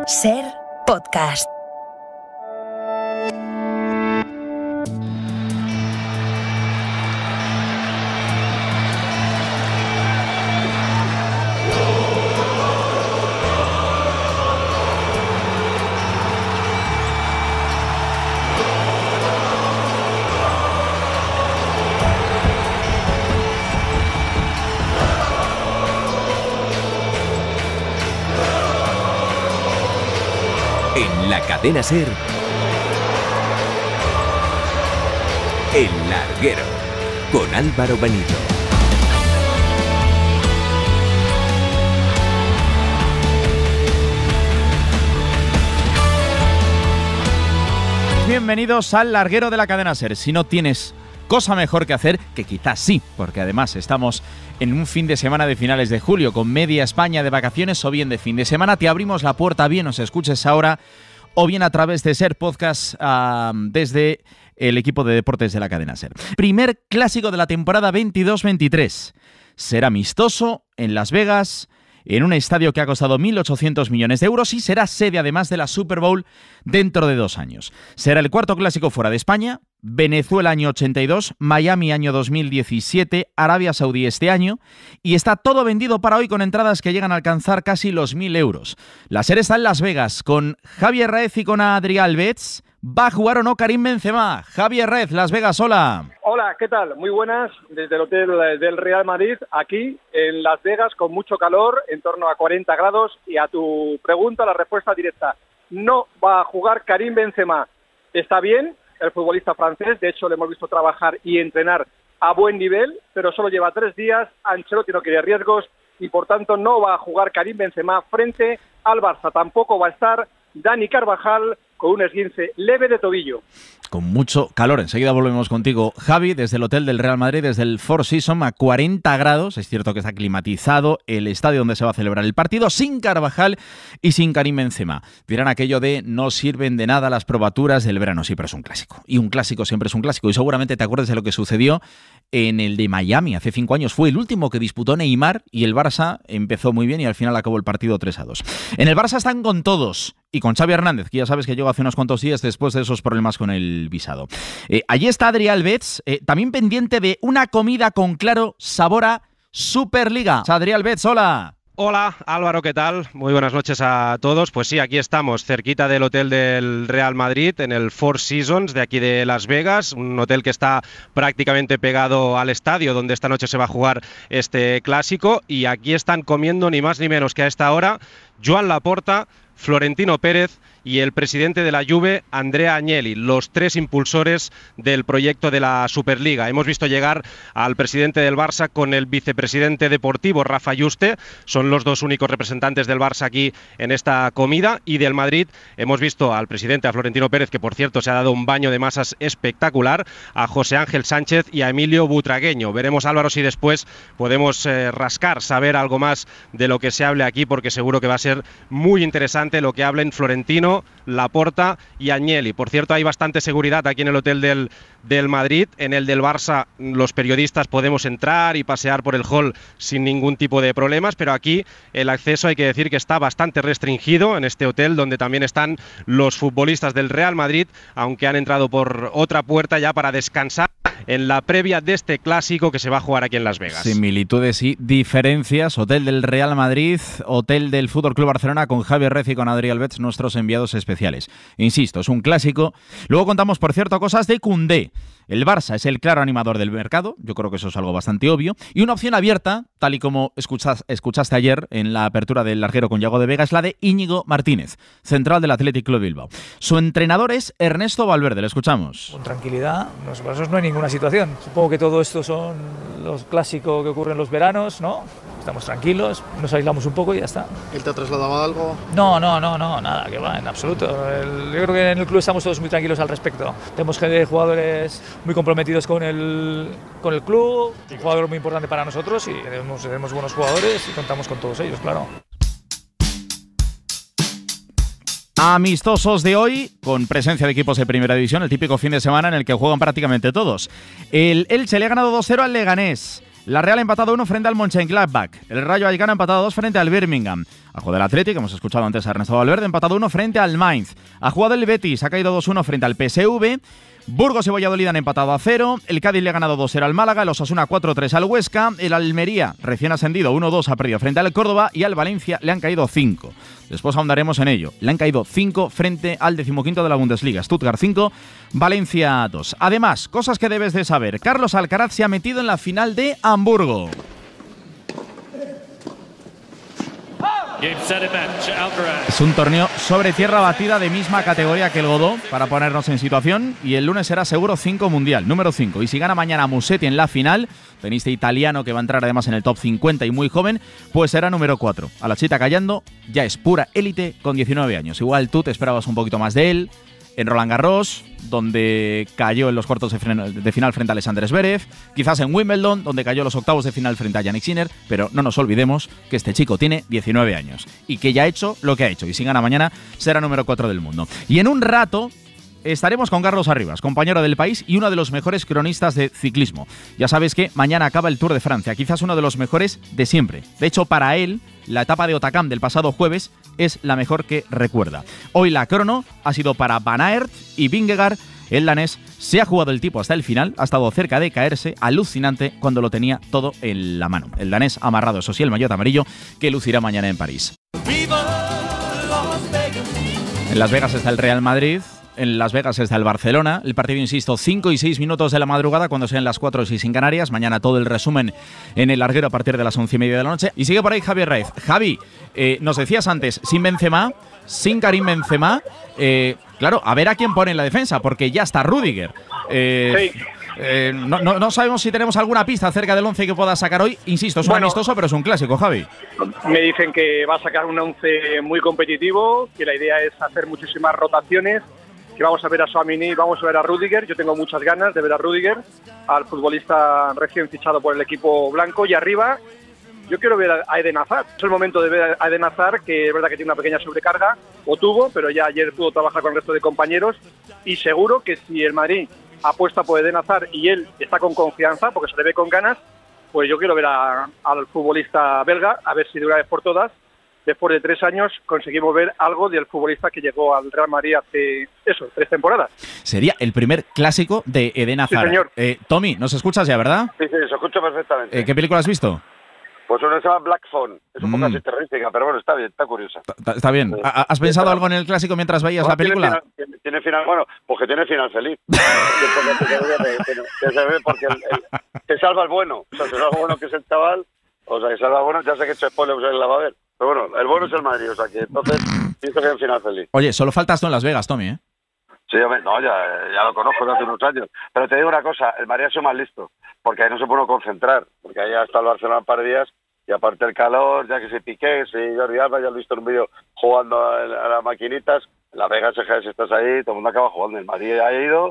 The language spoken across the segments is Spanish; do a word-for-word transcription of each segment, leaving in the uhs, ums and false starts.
Ser Podcast. En la cadena SER, El Larguero, con Álvaro Benito. Bienvenidos al Larguero de la cadena SER. Si no tienes cosa mejor que hacer, que quizás sí, porque además estamos en un fin de semana de finales de julio, con media España de vacaciones o bien de fin de semana, te abrimos la puerta, bien nos escuches ahora o bien a través de SER Podcast uh, desde el equipo de deportes de la cadena SER. Primer clásico de la temporada veintidós veintitrés. Será amistoso en Las Vegas, en un estadio que ha costado mil ochocientos millones de euros y será sede además de la Super Bowl dentro de dos años. Será el cuarto clásico fuera de España, Venezuela año ochenta y dos, Miami año dos mil diecisiete, Arabia Saudí este año, y está todo vendido para hoy con entradas que llegan a alcanzar casi los mil euros. La SER está en Las Vegas con Javier Raez y con Adrià Alvets. ¿Va a jugar o no Karim Benzema? Javier Raez, Las Vegas, hola. Hola, ¿qué tal? Muy buenas, desde el hotel del Real Madrid, aquí en Las Vegas, con mucho calor, en torno a cuarenta grados, y a tu pregunta, la respuesta directa: no va a jugar Karim Benzema. Está bien el futbolista francés, de hecho le hemos visto trabajar y entrenar a buen nivel, pero solo lleva tres días, Ancelotti no quiere riesgos, y por tanto no va a jugar Karim Benzema frente al Barça. Tampoco va a estar Dani Carvajal, con un esguince leve de tobillo. Con mucho calor. Enseguida volvemos contigo, Javi, desde el hotel del Real Madrid, desde el Four Seasons, a cuarenta grados. Es cierto que está climatizado el estadio donde se va a celebrar el partido, sin Carvajal y sin Karim Benzema. Dirán aquello de no sirven de nada las probaturas del verano. Sí, pero es un clásico. Y un clásico siempre es un clásico. Y seguramente te acuerdas de lo que sucedió en el de Miami hace cinco años. Fue el último que disputó Neymar y el Barça empezó muy bien y al final acabó el partido tres a dos. En el Barça están con todos. Y con Xavi Hernández, que ya sabes que llegó hace unos cuantos días después de esos problemas con el visado. Eh, allí está Adrià Alvets, eh, también pendiente de una comida con claro sabor a Superliga. Adrià Alvets, hola. Hola Álvaro, ¿qué tal? Muy buenas noches a todos. Pues sí, aquí estamos, cerquita del hotel del Real Madrid, en el Four Seasons de aquí de Las Vegas, un hotel que está prácticamente pegado al estadio donde esta noche se va a jugar este clásico, y aquí están comiendo ni más ni menos que a esta hora Joan Laporta, Florentino Pérez y el presidente de la Juve, Andrea Agnelli, los tres impulsores del proyecto de la Superliga. Hemos visto llegar al presidente del Barça con el vicepresidente deportivo, Rafa Yuste. Son los dos únicos representantes del Barça aquí en esta comida. Y del Madrid hemos visto al presidente, a Florentino Pérez, que por cierto se ha dado un baño de masas espectacular, a José Ángel Sánchez y a Emilio Butragueño. Veremos, Álvaro, si después podemos eh, rascar, saber algo más de lo que se hable aquí, porque seguro que va a ser muy interesante lo que hablen Florentino, Laporta y Agnelli. Por cierto, hay bastante seguridad aquí en el hotel del, del Madrid. En el del Barça los periodistas podemos entrar y pasear por el hall sin ningún tipo de problemas, pero aquí el acceso hay que decir que está bastante restringido en este hotel, donde también están los futbolistas del Real Madrid, aunque han entrado por otra puerta ya para descansar en la previa de este clásico que se va a jugar aquí en Las Vegas. Similitudes y diferencias. Hotel del Real Madrid, hotel del Fútbol Club Barcelona, con Javier Raez y con Adrià Alvets, nuestros enviados especiales. Insisto, es un clásico. Luego contamos, por cierto, cosas de Koundé. El Barça es el claro animador del mercado, yo creo que eso es algo bastante obvio, y una opción abierta, tal y como escuchas, escuchaste ayer en la apertura del Larguero con Yago de Vega, es la de Íñigo Martínez, central del Athletic Club Bilbao. Su entrenador es Ernesto Valverde, le escuchamos. Con tranquilidad, los brazos no hay ninguna situación. Supongo que todo esto son los clásicos que ocurren en los veranos, ¿no? Estamos tranquilos, nos aislamos un poco y ya está. ¿Él te ha trasladado algo? No, no, no, no, nada, que va, en absoluto. El, yo creo que en el club estamos todos muy tranquilos al respecto. Tenemos jugadores muy comprometidos con el, con el club, un jugador muy importante para nosotros, y tenemos, tenemos buenos jugadores y contamos con todos ellos, claro. Amistosos de hoy, con presencia de equipos de primera división, el típico fin de semana en el que juegan prácticamente todos. El Elche le ha ganado dos cero al Leganés. La Real ha empatado uno frente al Mönchengladbach. El Rayo Vallecano ha empatado dos frente al Birmingham. Ha jugado el Atlético, hemos escuchado antes a Ernesto Valverde, ha empatado uno frente al Mainz. Ha jugado el Betis, ha caído dos uno frente al P S V. Burgos y Valladolid han empatado a cero. El Cádiz le ha ganado dos cero al Málaga. El Osasuna cuatro tres al Huesca. El Almería, recién ascendido, uno dos ha perdido frente al Córdoba. Y al Valencia le han caído cinco. Después ahondaremos en ello. Le han caído cinco frente al decimoquinto de la Bundesliga. Stuttgart cinco, Valencia dos. Además, cosas que debes de saber. Carlos Alcaraz se ha metido en la final de Hamburgo. Es un torneo sobre tierra batida de misma categoría que el Godó, para ponernos en situación, y el lunes será seguro cinco mundial, número cinco. Y si gana mañana Musetti en la final, tenista italiano que va a entrar además en el top cincuenta y muy joven, pues será número cuatro. A la chita callando, ya es pura élite con diecinueve años. Igual tú te esperabas un poquito más de él. En Roland Garros, donde cayó en los cuartos de, de final frente a Alexander Zverev, quizás en Wimbledon, donde cayó en los octavos de final frente a Jannik Sinner, pero no nos olvidemos que este chico tiene diecinueve años y que ya ha hecho lo que ha hecho, y si gana mañana será número cuatro del mundo. Y en un rato estaremos con Carlos Arribas, compañero del País y uno de los mejores cronistas de ciclismo. Ya sabes que mañana acaba el Tour de Francia, quizás uno de los mejores de siempre. De hecho, para él, la etapa de Otakam del pasado jueves es la mejor que recuerda. Hoy la crono ha sido para Van Aert y Vingegaard. El danés se ha jugado el tipo hasta el final, ha estado cerca de caerse, alucinante cuando lo tenía todo en la mano. El danés ha amarrado, eso sí, el maillot amarillo que lucirá mañana en París. En Las Vegas está el Real Madrid. En Las Vegas está el Barcelona. El partido, insisto, cinco y seis minutos de la madrugada, cuando sean las cuatro y seis en Canarias. Mañana todo el resumen en el larguero a partir de las once y media de la noche. Y sigue por ahí Javier Raez. Javi, eh, nos decías antes, sin Benzema, sin Karim Benzema, eh, claro, a ver a quién pone en la defensa, porque ya está Rüdiger. Eh, sí. eh, no, no, no sabemos si tenemos alguna pista acerca del once que pueda sacar hoy. Insisto, es un bueno, amistoso, pero es un clásico, Javi. Me dicen que va a sacar un once muy competitivo, que la idea es hacer muchísimas rotaciones, que vamos a ver a Tchouaméni, vamos a ver a Rüdiger. Yo tengo muchas ganas de ver a Rüdiger, al futbolista recién fichado por el equipo blanco. Y arriba, yo quiero ver a Eden Hazard. Es el momento de ver a Eden Hazard, que es verdad que tiene una pequeña sobrecarga, o tuvo, pero ya ayer pudo trabajar con el resto de compañeros. Y seguro que si el Madrid apuesta por Eden Hazard y él está con confianza, porque se le ve con ganas, pues yo quiero ver a, al futbolista belga, a ver si de una vez por todas, después de tres años, conseguimos ver algo del futbolista que llegó al Real Madrid hace, eso, tres temporadas. Sería el primer clásico de Eden Hazard. Sí, señor. Eh, Tommy, ¿nos escuchas ya, verdad? Sí, sí, se escucha perfectamente. Eh, ¿Qué película has visto? Pues una se llama Black Phone. Es un Mm. poco así terrorística, pero bueno, está bien, está curiosa. Está, está bien. Sí. ¿Ha- ¿Has pensado algo en el clásico mientras veías No, la película? Tiene final, tiene, tiene final, bueno, pues que tiene final feliz. Que se ve porque el, el, se salva el bueno. O sea, se salva el bueno que es el chaval. O sea, que salva el bueno. Ya sé que he hecho spoiler, o sea, la va a ver. Pero bueno, el bueno es el Madrid. O sea, que entonces pienso que hay un final feliz. Oye, solo faltas tú en Las Vegas, Tommy, ¿eh? Sí, hombre, no, ya, ya lo conozco desde hace unos años. Pero te digo una cosa, el Madrid ha sido más listo. Porque ahí no se puede uno concentrar. Porque ahí ha estado el Barcelona un par de días. Y aparte el calor, ya que se Piqué, si Jordi Alba, ya lo he visto en un vídeo jugando a, a las maquinitas. En Las Vegas, si estás ahí, todo el mundo acaba jugando. El Madrid ha ido,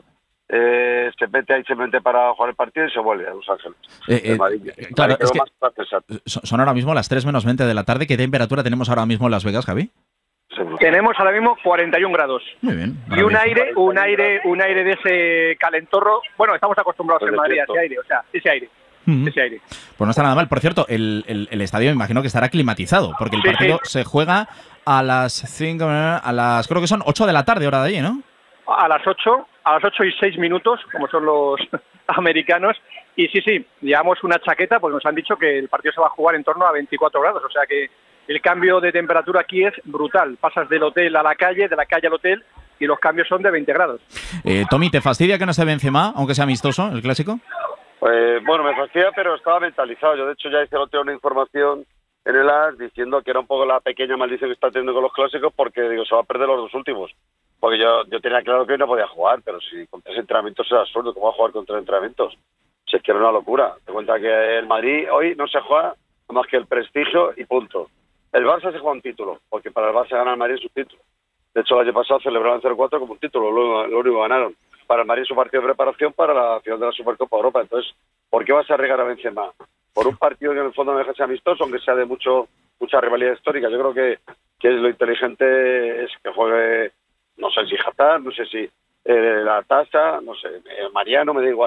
eh, se mete ahí simplemente para jugar el partido y se vuelve a Los Ángeles. Eh, eh, El Madrid, eh, el claro, Madrid es quedó que más exacto. son son ahora mismo las tres menos veinte de la tarde. ¿Qué temperatura tenemos ahora mismo en Las Vegas, Javi? Tenemos ahora mismo cuarenta y un grados. Muy bien. Y un maravilloso. aire, un aire, un aire de ese calentorro. Bueno, estamos acostumbrados Pues en Madrid a desierto. ese aire, o sea, ese aire. Ujú. Ese aire. Pues no está nada mal. Por cierto, el, el, el estadio me imagino que estará climatizado, porque el Sí, partido sí. se juega a las cinco, a las creo que son ocho de la tarde, hora de allí, ¿no? A las ocho, a las ocho y seis minutos, como son los americanos. Y sí, sí, llevamos una chaqueta, pues nos han dicho que el partido se va a jugar en torno a veinticuatro grados. O sea que el cambio de temperatura aquí es brutal. Pasas del hotel a la calle, de la calle al hotel, y los cambios son de veinte grados. Eh, Tommy, ¿te fastidia que no esté Benzema, aunque sea amistoso, el clásico? Pues, bueno, me fastidia, pero estaba mentalizado. Yo, de hecho, ya hice el otro día una información en el A S diciendo que era un poco la pequeña maldición que está teniendo con los clásicos, porque, digo, se va a perder los dos últimos. Porque yo, yo tenía claro que hoy no podía jugar, pero si con tres entrenamientos era absurdo. ¿Cómo va a jugar con tres entrenamientos? Si es que era una locura. Te cuenta que el Madrid hoy no se juega más que el prestigio y punto. El Barça se juega un título, porque para el Barça ganar el Madrid es un título. De hecho, el año pasado celebraron cero cuatro como un título, lo, lo único que ganaron. Para el Madrid es un partido de preparación para la final de la Supercopa Europa. Entonces, ¿por qué vas a arriesgar a Benzema? Por un partido que en el fondo no deja de ser amistoso, aunque sea de mucho mucha rivalidad histórica. Yo creo que, que lo inteligente es que juegue, no sé si Hazard, no sé si eh, la Tasa, no sé, eh, Mariano, me da igual.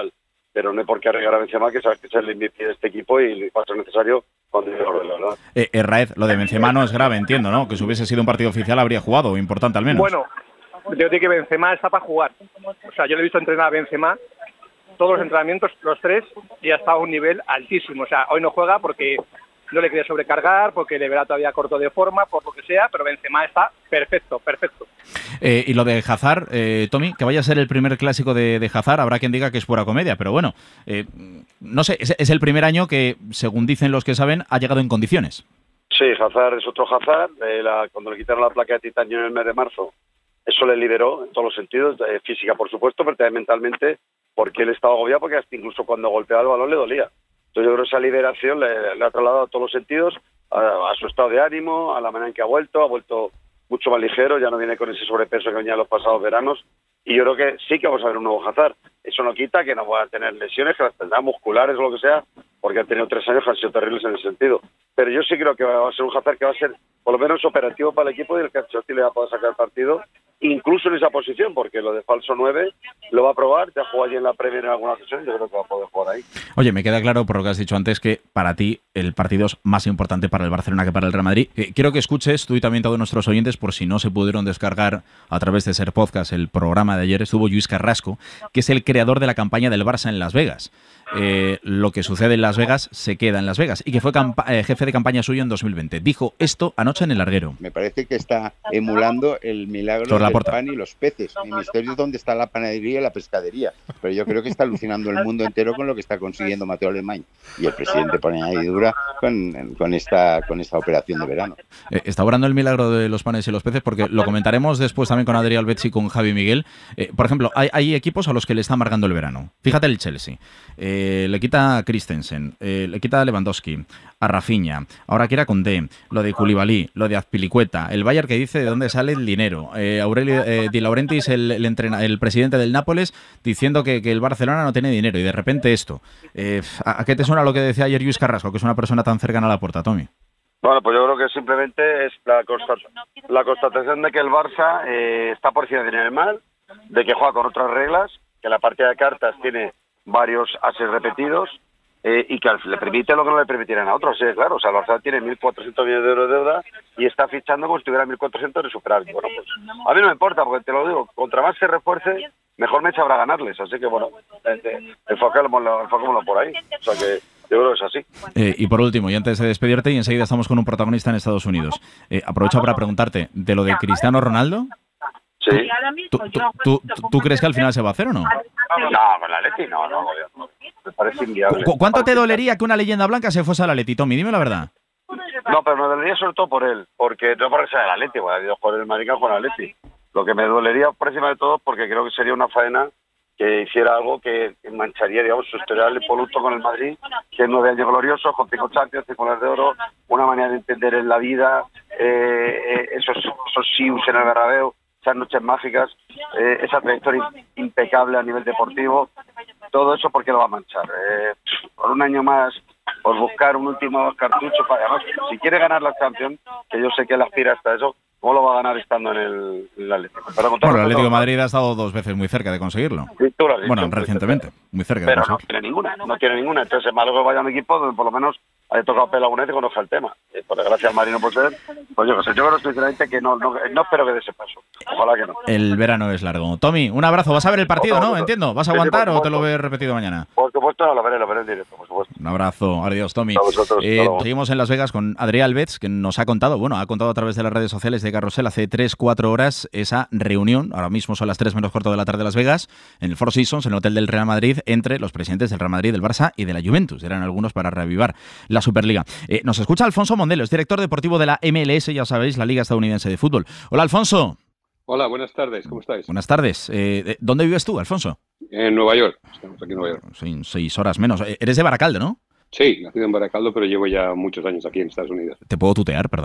pero no hay por qué arriesgar a Benzema, que sabes que es el M V P de este equipo y va a ser necesario cuando llegue la verdad. Eh, eh, Raed, lo de Benzema no es grave, entiendo, ¿no? Que si hubiese sido un partido oficial habría jugado, importante al menos. Bueno, yo digo que Benzema está para jugar. O sea, yo le he visto entrenar a Benzema todos los entrenamientos, los tres, y ha estado a un nivel altísimo. O sea, hoy no juega porque no le quiere sobrecargar, porque le verá todavía corto de forma, por lo que sea, pero Benzema está perfecto, perfecto. Eh, y lo de Hazard, eh, Tommy, que vaya a ser el primer clásico de, de Hazard, habrá quien diga que es pura comedia, pero bueno, eh, no sé, es, es el primer año que, según dicen los que saben, ha llegado en condiciones. Sí, Hazard es otro Hazard. Eh, la, cuando le quitaron la placa de titanio en el mes de marzo, eso le liberó en todos los sentidos, eh, física por supuesto, pero también mentalmente, porque él estaba agobiado, porque hasta incluso cuando golpeaba el balón le dolía. Entonces yo creo que esa liberación le, le ha trasladado a todos los sentidos, a, a su estado de ánimo, a la manera en que ha vuelto, ha vuelto mucho más ligero, ya no viene con ese sobrepeso que venía en los pasados veranos, y yo creo que sí que vamos a ver un nuevo Hazard. Eso no quita que no va a tener lesiones, que las tendrá musculares o lo que sea, porque han tenido tres años que han sido terribles en ese sentido. Pero yo sí creo que va a ser un Hazard que va a ser por lo menos operativo para el equipo y el que Ancelotti le va a poder sacar partido, incluso en esa posición, porque lo de falso nueve lo va a probar, ya jugó allí en la Premier en alguna ocasión, yo creo que va a poder jugar ahí. Oye, me queda claro por lo que has dicho antes que para ti el partido es más importante para el Barcelona que para el Real Madrid. Eh, quiero que escuches tú y también todos nuestros oyentes, por si no se pudieron descargar a través de Ser Podcast el programa de ayer, estuvo Lluís Carrasco, que es el creador de la campaña del Barça en Las Vegas. Eh, lo que sucede en Las Vegas se queda en Las Vegas y que fue eh, jefe de campaña suyo en dos mil veinte. Dijo esto anoche en El Larguero. Me parece que está emulando el milagro del pan y los peces. Mi misterio es dónde está la panadería y la pescadería. Pero yo creo que está alucinando el mundo entero con lo que está consiguiendo Mateo Alemany. Y el presidente pone añadidura con, con, esta, con esta operación de verano. Eh, está obrando el milagro de los panes y los peces porque lo comentaremos después también con Adrián Albets y con Javi Miguel. Eh, por ejemplo, hay, hay equipos a los que le está amargando el verano. Fíjate el Chelsea. Eh, le quita a Christensen, eh, le quita a Lewandowski, a Rafinha, ahora quiere a Condé, lo de Koulibaly, lo de Azpilicueta, el Bayern que dice de dónde sale el dinero, eh, Aurelio eh, Di Laurentiis, el, el, entrena, el presidente del Nápoles, diciendo que, que el Barcelona no tiene dinero y de repente esto. Eh, ¿A qué te suena lo que decía ayer Lluís Carrasco, que es una persona tan cercana a la puerta, Tommy? Bueno, pues yo creo que simplemente es la, constat la constatación de que el Barça eh, está por encima del mal, de que juega con otras reglas, que la partida de cartas tiene varios ases repetidos eh, y que le permite lo que no le permitirán a otros. Sí, claro, o sea, el Barça tiene mil cuatrocientos millones de euros de deuda y está fichando como si tuviera mil cuatrocientos de superávit. Bueno, pues a mí no me importa, porque te lo digo, contra más se refuerce, mejor me sabrá ganarles. Así que, bueno, eh, enfocémoslo, enfocémoslo por ahí. O sea que yo creo que es así. Eh, y por último, y antes de despedirte, y enseguida estamos con un protagonista en Estados Unidos. Eh, aprovecho para preguntarte, ¿de lo de Cristiano Ronaldo? Sí. ¿Tú, tú, tú, tú, ¿Tú crees que al final se va a hacer o no? No, con la Atleti no, no, no, me parece inviable. ¿Cu ¿Cuánto te dolería que una leyenda blanca se fuese al Atleti, Tommy? Dime la verdad. No, pero me dolería sobre todo por él, porque no porque sea el Atleti, porque ha ido por el Marica con el Atleti. Lo que me dolería por encima de todo, porque creo que sería una faena que hiciera algo que mancharía, digamos, su historial impoluto con el Madrid, que es nueve años gloriosos, con cinco Champions, cinco goles de oro, una manera de entender en la vida, eh, eh, esos, esos sius en el Bernabéu, esas noches mágicas, eh, esa trayectoria impecable a nivel deportivo, todo eso porque lo va a manchar. Eh, por un año más, por buscar un último cartucho, para, además, si quiere ganar la Champions, que yo sé que él aspira hasta eso, ¿cómo lo va a ganar estando en el, el Atlético? Pero bueno, el Atlético de Madrid ha estado dos veces muy cerca de conseguirlo. Sí, tú lo has dicho, bueno, recientemente, muy cerca pero de conseguirlo. no tiene ninguna, no tiene ninguna. Entonces es malo que vaya a un equipo donde por lo menos haya tocado pelo alguna vez y conozca el tema. Eh, por desgracia al Madrid no puede ser. Pues yo, yo creo sinceramente que no, no, no espero que dé ese paso. Ojalá que no. El verano es largo. Tommy, un abrazo. ¿Vas a ver el partido, no? Entiendo. ¿Vas a aguantar sí, sí, o te lo ves repetido mañana? Por supuesto, no, lo veré, lo veré en directo, por supuesto. Un abrazo. Adiós, Tommy. A vosotros, eh, seguimos en Las Vegas con Adrián Albets, que nos ha contado, bueno, ha contado a través de las redes sociales de Carrusel hace tres, cuatro horas esa reunión, ahora mismo son las tres menos cuarto de la tarde de Las Vegas, en el Four Seasons, en el hotel del Real Madrid, entre los presidentes del Real Madrid, del Barça y de la Juventus. Eran algunos para reavivar la Superliga. Eh, nos escucha Alfonso Mondelo, es director deportivo de la M L S, ya sabéis, la Liga Estadounidense de Fútbol. Hola, Alfonso. Hola, buenas tardes, ¿cómo estáis? Buenas tardes. Eh, ¿Dónde vives tú, Alfonso? En Nueva York, estamos aquí en Nueva York. Sí, seis horas menos. Eres de Baracaldo, ¿no? Sí, nacido en Baracaldo, pero llevo ya muchos años aquí en Estados Unidos. ¿Te puedo tutear, perdona?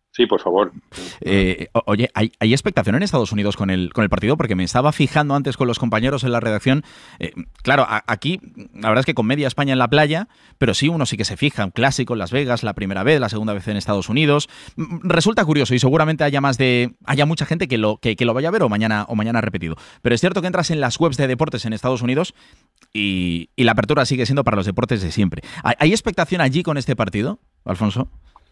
Sí, por favor. Eh, oye, ¿hay, ¿hay expectación en Estados Unidos con el, con el partido? Porque me estaba fijando antes con los compañeros en la redacción. Eh, claro, a, aquí la verdad es que con media España en la playa, pero sí uno sí que se fija. Un clásico en Las Vegas, la primera vez, la segunda vez en Estados Unidos. Resulta curioso y seguramente haya más de haya mucha gente que lo, que, que lo vaya a ver o mañana, o mañana repetido. Pero es cierto que entras en las webs de deportes en Estados Unidos y, y la apertura sigue siendo para los deportes de siempre. ¿Hay, ¿hay expectación allí con este partido, Alfonso?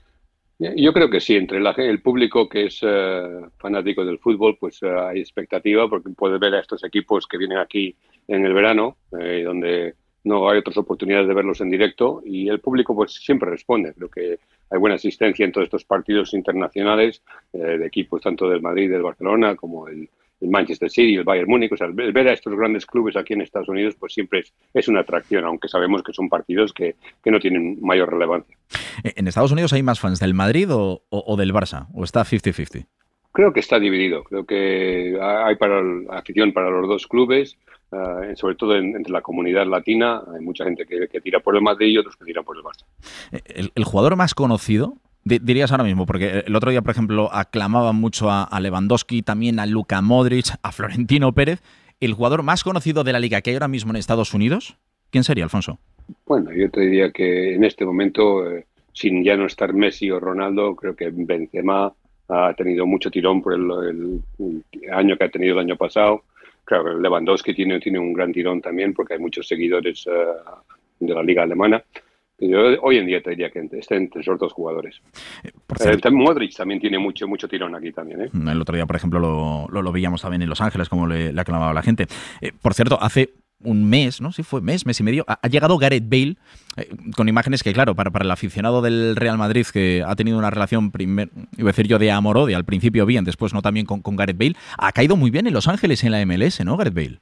Yo creo que sí, entre la, el público que es uh, fanático del fútbol, pues uh, hay expectativa porque puedes ver a estos equipos que vienen aquí en el verano, eh, donde no hay otras oportunidades de verlos en directo, y el público pues siempre responde. Creo que hay buena asistencia en todos estos partidos internacionales eh, de equipos tanto del Madrid, del Barcelona, como el, el Manchester City, el Bayern Múnich. O sea, el ver a estos grandes clubes aquí en Estados Unidos pues siempre es, es una atracción, aunque sabemos que son partidos que, que no tienen mayor relevancia. ¿En Estados Unidos hay más fans del Madrid o, o, o del Barça? ¿O está cincuenta cincuenta? Creo que está dividido. Creo que hay para la afición para los dos clubes, uh, sobre todo en, entre la comunidad latina. Hay mucha gente que, que tira por el Madrid y otros que tiran por el Barça. ¿El, el jugador más conocido, dirías ahora mismo? Porque el otro día, por ejemplo, aclamaban mucho a, a Lewandowski, también a Luka Modric, a Florentino Pérez. ¿El jugador más conocido de la liga que hay ahora mismo en Estados Unidos? ¿Quién sería, Alfonso? Bueno, yo te diría que en este momento, eh, sin ya no estar Messi o Ronaldo, creo que Benzema ha tenido mucho tirón por el, el, el año que ha tenido el año pasado. Claro, Lewandowski tiene, tiene un gran tirón también porque hay muchos seguidores uh, de la liga alemana. Yo hoy en día te diría que está entre esos dos jugadores. Por cierto, eh, Modric también tiene mucho mucho tirón aquí también. ¿eh? El otro día, por ejemplo, lo, lo, lo veíamos también en Los Ángeles, como le, le aclamaba la gente. Eh, por cierto, hace un mes, ¿no? Sí, fue mes, mes y medio, ha, ha llegado Gareth Bale, eh, con imágenes que, claro, para, para el aficionado del Real Madrid, que ha tenido una relación, primer, iba a decir yo, de amor-odio, al principio bien, después no también con, con Gareth Bale, ha caído muy bien en Los Ángeles en la M L S, ¿no, Gareth Bale?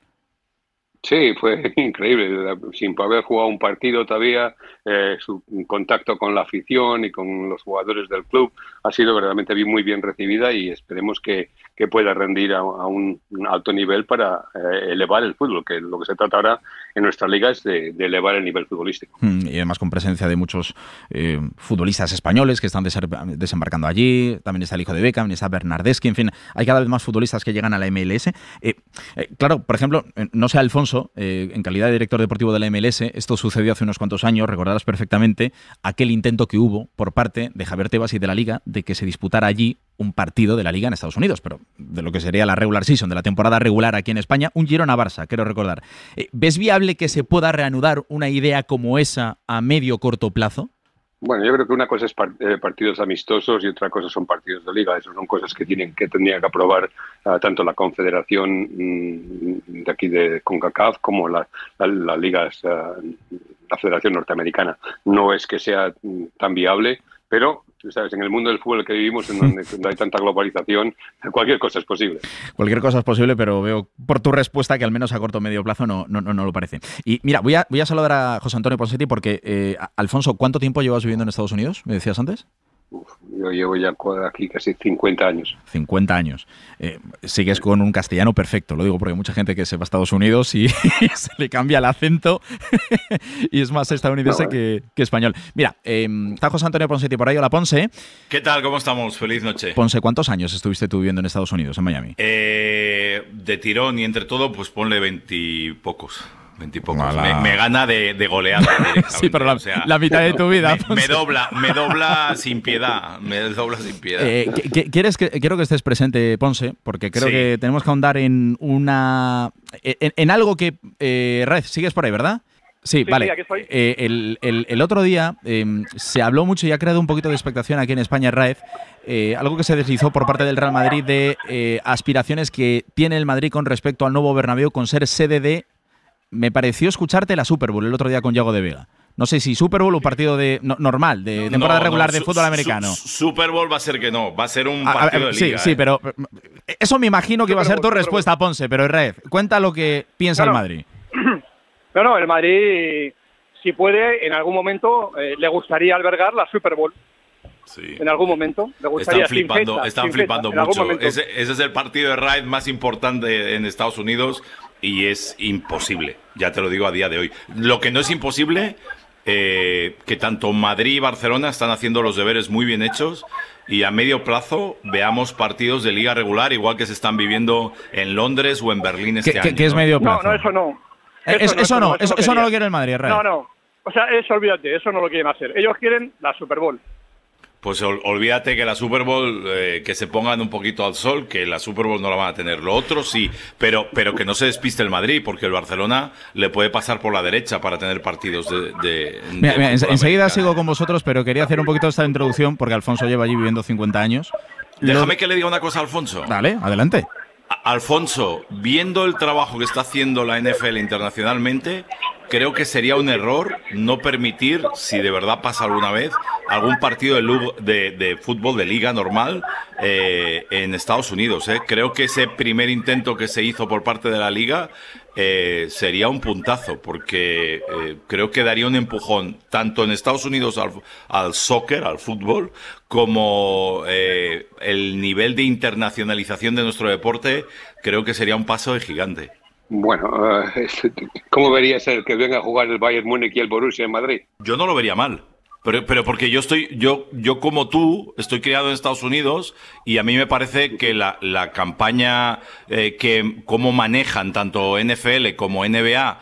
Sí, fue increíble, sin haber jugado un partido todavía, eh, su contacto con la afición y con los jugadores del club ha sido verdaderamente muy bien recibida y esperemos que, que pueda rendir a, a un alto nivel para eh, elevar el fútbol, que lo que se trata ahora en nuestra liga es de, de elevar el nivel futbolístico. Y además con presencia de muchos eh, futbolistas españoles que están desembarcando allí, también está el hijo de Beckham, está Bernardeschi, en fin, hay cada vez más futbolistas que llegan a la M L S. Eh, eh, claro, por ejemplo, no sé, Alfonso, Eh, en calidad de director deportivo de la M L S, esto sucedió hace unos cuantos años, recordarás perfectamente aquel intento que hubo por parte de Javier Tebas y de la Liga de que se disputara allí un partido de la Liga en Estados Unidos, pero de lo que sería la regular season, de la temporada regular aquí en España, un Girona-Barça, quiero recordar. Eh, ¿Ves viable que se pueda reanudar una idea como esa a medio corto plazo? Bueno, yo creo que una cosa es part- eh, partidos amistosos y otra cosa son partidos de liga. Esas son cosas que tienen que tendría que aprobar uh, tanto la Confederación mm, de aquí de CONCACAF como la, la, la Liga, uh, la Federación Norteamericana. No es que sea mm, tan viable, pero tú sabes, en el mundo del fútbol que vivimos, en donde, donde hay tanta globalización, cualquier cosa es posible. Cualquier cosa es posible, pero veo por tu respuesta que al menos a corto o medio plazo no, no, no, no lo parece. Y mira, voy a, voy a saludar a José Antonio Ponseti porque, eh, Alfonso, ¿cuánto tiempo llevas viviendo en Estados Unidos? ¿Me decías antes? Uf, yo llevo ya aquí casi cincuenta años. cincuenta años. Eh, sigues con un castellano perfecto, lo digo porque hay mucha gente que se va a Estados Unidos y se le cambia el acento y es más estadounidense no, que, que español. Mira, eh, está José Antonio Ponseti por ahí. Hola, Ponce. ¿Qué tal? ¿Cómo estamos? Feliz noche. Ponce, ¿cuántos años estuviste tú viviendo en Estados Unidos, en Miami? Eh, de tirón y entre todo, pues ponle veintipocos. Veintipocos. Me, me gana de, de goleada directamente. Sí, pero la, o sea, la mitad de tu vida. Me, me dobla, me dobla sin piedad. Me dobla sin piedad. Eh, ¿quieres que, quiero que estés presente, Ponce, porque creo sí. que tenemos que ahondar en una. En, en algo que. Eh, Rez, sigues por ahí, ¿verdad? Sí, sí, vale. Sí, aquí estoy. Eh, el, el, el otro día eh, se habló mucho y ha creado un poquito de expectación aquí en España, Raez, eh, algo que se deslizó por parte del Real Madrid de eh, aspiraciones que tiene el Madrid con respecto al nuevo Bernabéu con ser sede de. Me pareció escucharte la Super Bowl el otro día con Yago de Vega. No sé si Super Bowl o partido de no, normal, de temporada no, regular no, de fútbol su, americano. Su, Super Bowl va a ser que no, va a ser un partido a, a, de liga. Sí, sí, ¿eh? pero eso me imagino que Super va a ser tu Bowl, respuesta, Ponce, pero Red, cuenta lo que piensa claro. el Madrid. No, no, el Madrid, si puede, en algún momento eh, le gustaría albergar la Super Bowl. Sí. En algún momento. Le gustaría, están flipando, sin fecha, están sin flipando fecha, mucho. Ese, ese es el partido de Raid más importante en Estados Unidos y es imposible, ya te lo digo a día de hoy. Lo que no es imposible, eh, que tanto Madrid y Barcelona están haciendo los deberes muy bien hechos y a medio plazo veamos partidos de liga regular igual que se están viviendo en Londres o en Berlín este ¿Qué, año. ¿Qué es medio plazo? No, no, eso no. Eso, eso, eso no, eso, eso no lo quiere el Madrid, Ray. No, no. O sea, eso olvídate, eso no lo quieren hacer. Ellos quieren la Super Bowl. Pues ol, olvídate que la Super Bowl, eh, que se pongan un poquito al sol, que la Super Bowl no la van a tener. Lo otro sí, pero, pero que no se despiste el Madrid, porque el Barcelona le puede pasar por la derecha para tener partidos de... de, mira, de mira, enseguida sigo con vosotros, pero quería hacer un poquito esta introducción, porque Alfonso lleva allí viviendo cincuenta años. Déjame Lo... que le diga una cosa a Alfonso. Dale, adelante. A Alfonso, viendo el trabajo que está haciendo la N F L internacionalmente, creo que sería un error no permitir, si de verdad pasa alguna vez, algún partido de, lugo, de, de fútbol de liga normal eh, en Estados Unidos. Eh. Creo que ese primer intento que se hizo por parte de la liga eh, sería un puntazo, porque eh, creo que daría un empujón tanto en Estados Unidos al, al soccer, al fútbol, como eh, el nivel de internacionalización de nuestro deporte, creo que sería un paso de gigante. Bueno, uh, ¿cómo verías el que venga a jugar el Bayern Múnich y el Borussia en Madrid? Yo no lo vería mal. Pero, pero porque yo estoy, yo, yo como tú, estoy criado en Estados Unidos y a mí me parece que la, la campaña eh, que cómo manejan tanto N F L como N B A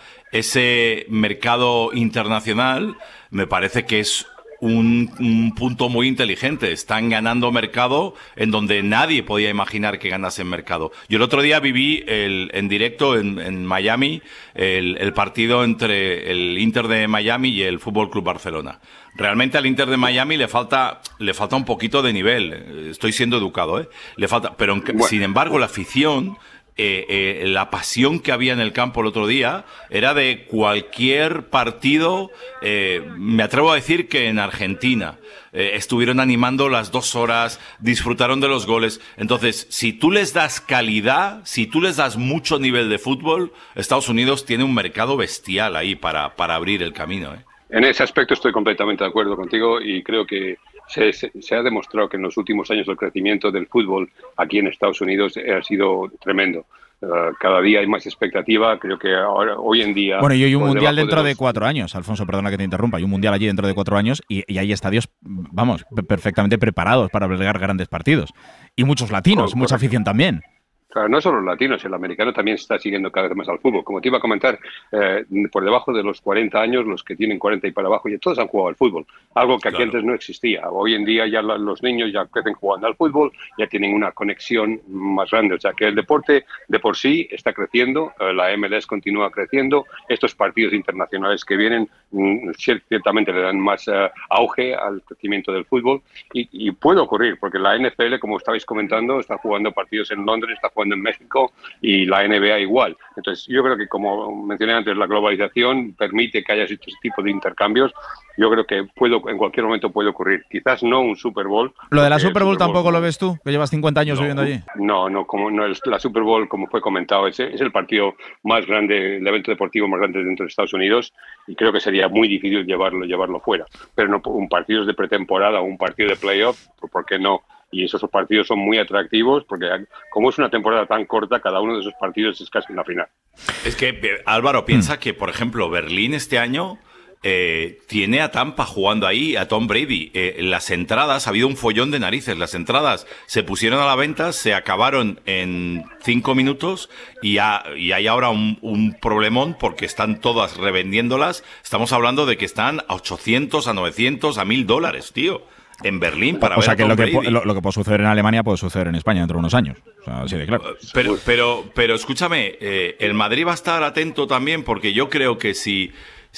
ese mercado internacional, me parece que es Un, un punto muy inteligente. Están ganando mercado en donde nadie podía imaginar que ganasen mercado. Yo el otro día viví el, en directo en, en Miami el, el partido entre el Inter de Miami y el Fútbol Club Barcelona. Realmente al Inter de Miami le falta le falta un poquito de nivel. Estoy siendo educado, ¿eh? Le falta, pero bueno. Sin embargo la afición, Eh, eh, la pasión que había en el campo el otro día era de cualquier partido. Eh, me atrevo a decir que en Argentina eh, estuvieron animando las dos horas, disfrutaron de los goles. Entonces, si tú les das calidad, si tú les das mucho nivel de fútbol, Estados Unidos tiene un mercado bestial ahí para, para abrir el camino, ¿eh? En ese aspecto estoy completamente de acuerdo contigo y creo que se, se, se ha demostrado que en los últimos años el crecimiento del fútbol aquí en Estados Unidos ha sido tremendo. Uh, cada día hay más expectativa, creo que ahora, hoy en día... Bueno, y hay un mundial dentro de, de los... de cuatro años, Alfonso, perdona que te interrumpa, hay un mundial allí dentro de cuatro años y, y hay estadios, vamos, perfectamente preparados para albergar grandes partidos. Y muchos latinos, oh, mucha afición también. Claro, no solo los latinos, el americano también está siguiendo cada vez más al fútbol. Como te iba a comentar, eh, por debajo de los cuarenta años, los que tienen cuarenta y para abajo, ya todos han jugado al fútbol, algo que aquí claro. antes no existía. Hoy en día ya la, los niños ya crecen jugando al fútbol, ya tienen una conexión más grande. O sea que el deporte de por sí está creciendo, eh, la M L S continúa creciendo, estos partidos internacionales que vienen mm, ciertamente le dan más eh, auge al crecimiento del fútbol y, y puede ocurrir, porque la N F L, como estabais comentando, está jugando partidos en Londres, está jugando en México y la N B A igual. Entonces yo creo que, como mencioné antes, la globalización permite que haya este tipo de intercambios. Yo creo que puedo, en cualquier momento puede ocurrir. Quizás no un Super Bowl. ¿Lo de la Super Bowl, Super Bowl tampoco lo ves tú? Que llevas cincuenta años no, viviendo allí. No, no, como no es la Super Bowl, como fue comentado, es, es el partido más grande, el evento deportivo más grande dentro de Estados Unidos y creo que sería muy difícil llevarlo, llevarlo fuera. Pero no un partido de pretemporada o un partido de playoff, ¿por qué no? Y esos partidos son muy atractivos porque como es una temporada tan corta, cada uno de esos partidos es casi una final. Es que Álvaro piensa mm. que, por ejemplo, Berlín este año eh, tiene a Tampa jugando ahí, a Tom Brady. Eh, las entradas, ha habido un follón de narices. Las entradas se pusieron a la venta, se acabaron en cinco minutos y, ha, y hay ahora un, un problemón porque están todas revendiéndolas. Estamos hablando de que están a ochocientos, a novecientos, a mil dólares, tío. En Berlín para o ver sea que a Tom lo, que Brady. lo, lo que puede suceder en Alemania puede suceder en España dentro de unos años. O sea, así de claro. Pero, pero, pero escúchame, eh, el Madrid va a estar atento también porque yo creo que si,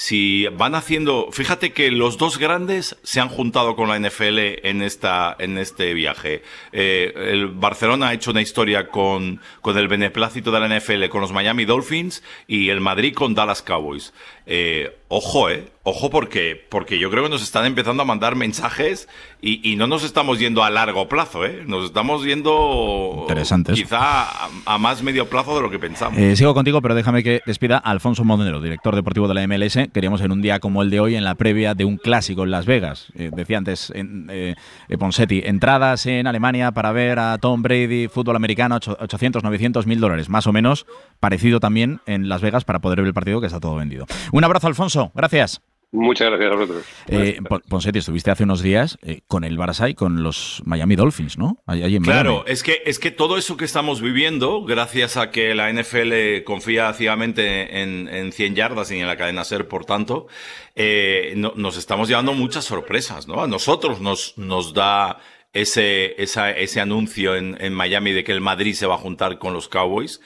si van haciendo... Fíjate que los dos grandes se han juntado con la N F L en, esta, en este viaje. Eh, el Barcelona ha hecho una historia con, con el beneplácito de la N F L, con los Miami Dolphins y el Madrid con Dallas Cowboys. Eh, ojo, eh. Ojo porque, porque yo creo que nos están empezando a mandar mensajes y, y no nos estamos yendo a largo plazo, ¿eh? Nos estamos yendo quizá a, a más medio plazo de lo que pensamos. Eh, sigo contigo, pero déjame que despida a Alfonso Monedero, director deportivo de la M L S. Queríamos en un día como el de hoy, en la previa de un clásico en Las Vegas. Eh, decía antes en, eh, Ponsetti, entradas en Alemania para ver a Tom Brady, fútbol americano, ochocientos, novecientos, mil dólares, más o menos. Parecido también en Las Vegas para poder ver el partido, que está todo vendido. Un abrazo, Alfonso. Gracias. Muchas gracias a vosotros. Eh, Ponseti, estuviste hace unos días eh, con el Barça y con los Miami Dolphins, ¿no? Allí en claro, Miami. es que, es que todo eso que estamos viviendo, gracias a que la N F L confía ciegamente en, en cien yardas y en la cadena SER, por tanto, eh, no, nos estamos llevando muchas sorpresas, ¿no? A nosotros nos, nos da ese, esa, ese anuncio en, en Miami de que el Madrid se va a juntar con los Cowboys.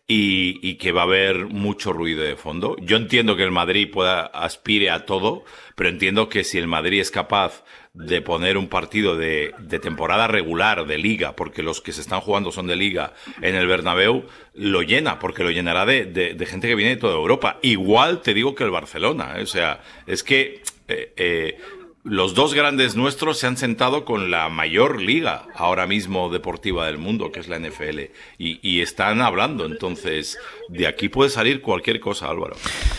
Y, y que va a haber mucho ruido de fondo. Yo entiendo que el Madrid pueda aspire a todo, pero entiendo que si el Madrid es capaz de poner un partido de, de temporada regular, de liga, porque los que se están jugando son de liga en el Bernabéu, lo llena, porque lo llenará de, de, de gente que viene de toda Europa. Igual te digo que el Barcelona, ¿eh? O sea, es que... Eh, eh, los dos grandes nuestros se han sentado con la mayor liga ahora mismo deportiva del mundo, que es la N F L, y, y están hablando. Entonces, de aquí puede salir cualquier cosa, Álvaro.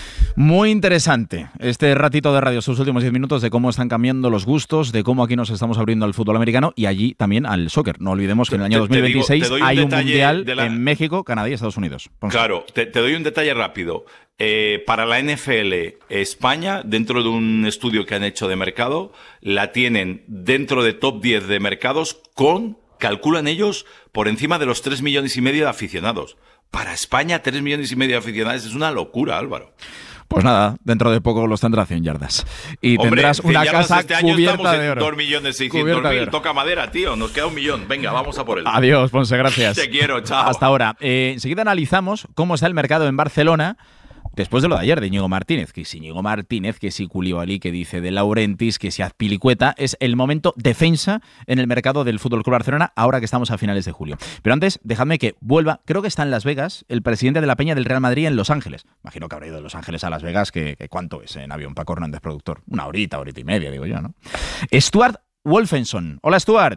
Muy interesante este ratito de radio, estos últimos diez minutos, de cómo están cambiando los gustos, de cómo aquí nos estamos abriendo al fútbol americano y allí también al soccer. No olvidemos que en el año dos mil veintiséis te digo, te hay un mundial la... en México, Canadá y Estados Unidos. Ponce. Claro, te, te doy un detalle rápido. Eh, para la N F L, España, dentro de un estudio que han hecho de mercado, la tienen dentro de top diez de mercados con, calculan ellos, por encima de los tres millones y medio de aficionados. Para España, tres millones y medio de aficionados es una locura, Álvaro. Pues nada, dentro de poco los tendrás cien yardas. Y Hombre, tendrás una casa este año cubierta de oro. dos millones seiscientos mil. Toca madera, tío. Nos queda un millón. Venga, vamos a por él. Adiós, Ponce, gracias. Te quiero, chao. Hasta ahora. Eh, enseguida analizamos cómo está el mercado en Barcelona después de lo de ayer de Íñigo Martínez. Que si Íñigo Martínez, que si Koulibaly, que dice de Laurentiis, que si Azpilicueta. Es el momento defensa en el mercado del F C Barcelona ahora que estamos a finales de julio. Pero antes, dejadme que vuelva. Creo que está en Las Vegas el presidente de la Peña del Real Madrid en Los Ángeles. Imagino que habrá ido de Los Ángeles a Las Vegas, que, que ¿cuánto es en avión? Paco Hernández, productor. Una horita, horita y media, digo yo, ¿no? Stuart Wolfenson. Hola, Stuart.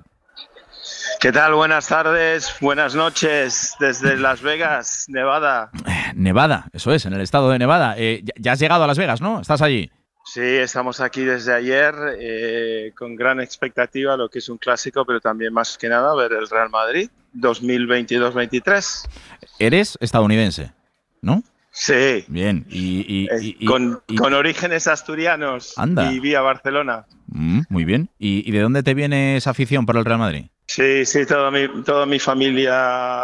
¿Qué tal? Buenas tardes, buenas noches desde Las Vegas, Nevada. Nevada, eso es, en el estado de Nevada. Eh, ya has llegado a Las Vegas, ¿no? ¿Estás allí? Sí, estamos aquí desde ayer eh, con gran expectativa, lo que es un clásico, pero también más que nada ver el Real Madrid dos mil veintidós veintitrés. Eres estadounidense, ¿no? Sí. Bien. Y, y, y, y con, y, con orígenes asturianos. Anda. Y vía Barcelona. Mm, muy bien. ¿Y, ¿Y de dónde te viene esa afición por el Real Madrid? Sí, sí, toda mi, toda mi familia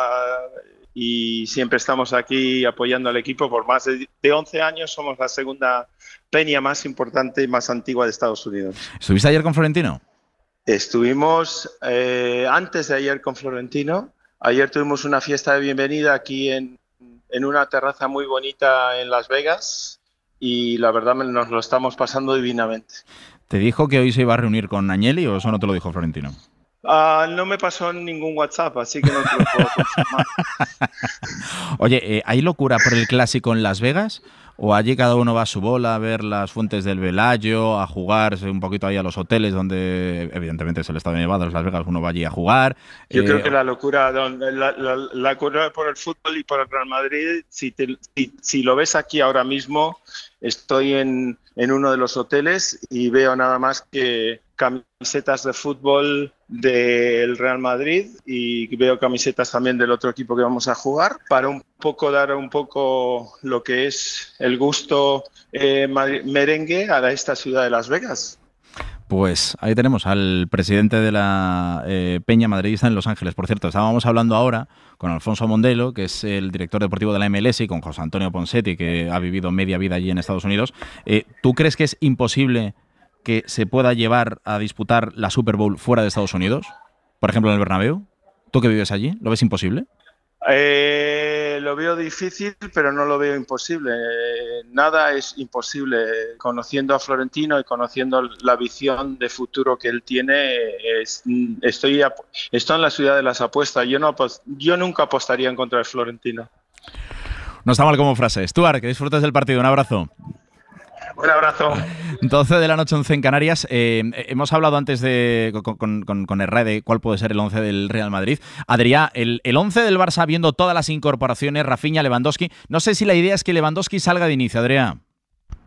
y siempre estamos aquí apoyando al equipo. Por más de, de once años somos la segunda peña más importante y más antigua de Estados Unidos. ¿Estuviste ayer con Florentino? Estuvimos eh, antes de ayer con Florentino. Ayer tuvimos una fiesta de bienvenida aquí en, en una terraza muy bonita en Las Vegas y la verdad nos lo estamos pasando divinamente. ¿Te dijo que hoy se iba a reunir con Agnelli o eso no te lo dijo Florentino? Uh, no me pasó ningún WhatsApp, así que no te lo puedo confirmar. Oye, eh, ¿hay locura por el clásico en Las Vegas? ¿O allí cada uno va a su bola a ver las fuentes del Velayo, a jugarse un poquito ahí a los hoteles donde evidentemente es el estado de Nevada, Las Vegas, uno va allí a jugar? Yo eh, creo que la locura, la, la, la locura por el fútbol y por el Real Madrid, si, te, si, si lo ves aquí ahora mismo, estoy en, en uno de los hoteles y veo nada más que camisetas de fútbol del Real Madrid y veo camisetas también del otro equipo que vamos a jugar para un poco dar un poco lo que es el gusto eh, merengue a esta ciudad de Las Vegas. Pues ahí tenemos al presidente de la eh, Peña Madridista en Los Ángeles. Por cierto, estábamos hablando ahora con Alfonso Mondelo, que es el director deportivo de la M L S, y con José Antonio Ponseti, que ha vivido media vida allí en Estados Unidos. Eh, ¿Tú crees que es imposible que se pueda llevar a disputar la Super Bowl fuera de Estados Unidos? Por ejemplo, en el Bernabéu. ¿Tú que vives allí, lo ves imposible? Eh, lo veo difícil, pero no lo veo imposible. Eh, nada es imposible. Conociendo a Florentino y conociendo la visión de futuro que él tiene, es, estoy, estoy en la ciudad de las apuestas. Yo, no, yo nunca apostaría en contra de Florentino. No está mal como frase. Stuart, que disfrutes del partido. Un abrazo. Un abrazo. doce de la noche, once en Canarias. Eh, hemos hablado antes de con, con, con Herrera de cuál puede ser el once del Real Madrid. Adrià, el, el once del Barça viendo todas las incorporaciones, Rafinha, Lewandowski. No sé si la idea es que Lewandowski salga de inicio, Adrià.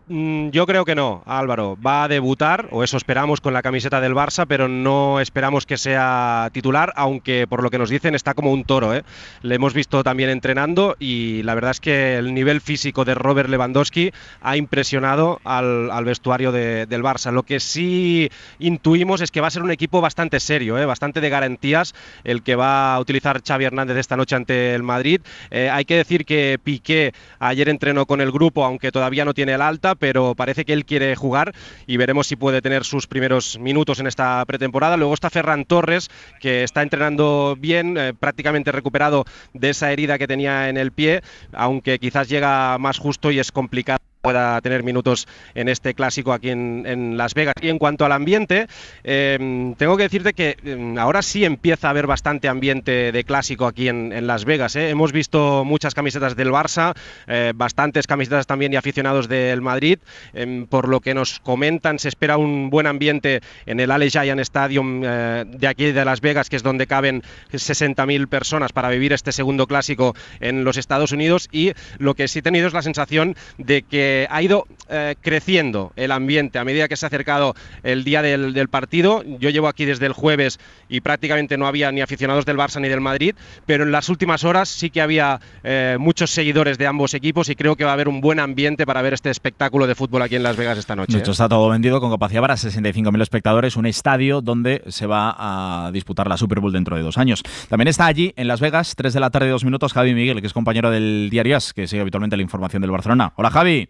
Yo creo que no, Álvaro. Va a debutar, o eso esperamos, con la camiseta del Barça, pero no esperamos que sea titular, aunque por lo que nos dicen está como un toro, ¿eh? Le hemos visto también entrenando y la verdad es que el nivel físico de Robert Lewandowski ha impresionado al, al vestuario de, del Barça. Lo que sí intuimos es que va a ser un equipo bastante serio, ¿eh? Bastante de garantías el que va a utilizar Xavi Hernández esta noche ante el Madrid. Eh, hay que decir que Piqué ayer entrenó con el grupo, aunque todavía no tiene el alta, pero parece que él quiere jugar y veremos si puede tener sus primeros minutos en esta pretemporada. Luego está Ferran Torres, que está entrenando bien, eh, prácticamente recuperado de esa herida que tenía en el pie, aunque quizás llega más justo y es complicado pueda tener minutos en este clásico aquí en, en Las Vegas. Y en cuanto al ambiente, eh, tengo que decirte que eh, ahora sí empieza a haber bastante ambiente de clásico aquí en, en Las Vegas, ¿eh? Hemos visto muchas camisetas del Barça, eh, bastantes camisetas también y aficionados del Madrid. Eh, por lo que nos comentan, se espera un buen ambiente en el Allegiant Stadium eh, de aquí de Las Vegas, que es donde caben sesenta mil personas para vivir este segundo clásico en los Estados Unidos. Y lo que sí he tenido es la sensación de que ha ido eh, creciendo el ambiente a medida que se ha acercado el día del, del partido. Yo llevo aquí desde el jueves y prácticamente no había ni aficionados del Barça ni del Madrid, pero en las últimas horas sí que había eh, muchos seguidores de ambos equipos y creo que va a haber un buen ambiente para ver este espectáculo de fútbol aquí en Las Vegas esta noche. De hecho, está todo vendido con capacidad para sesenta y cinco mil espectadores, un estadio donde se va a disputar la Super Bowl dentro de dos años. También está allí en Las Vegas, tres de la tarde, dos minutos, Javi Miguel, que es compañero del Diario As, que sigue habitualmente la información del Barcelona. Hola, Javi.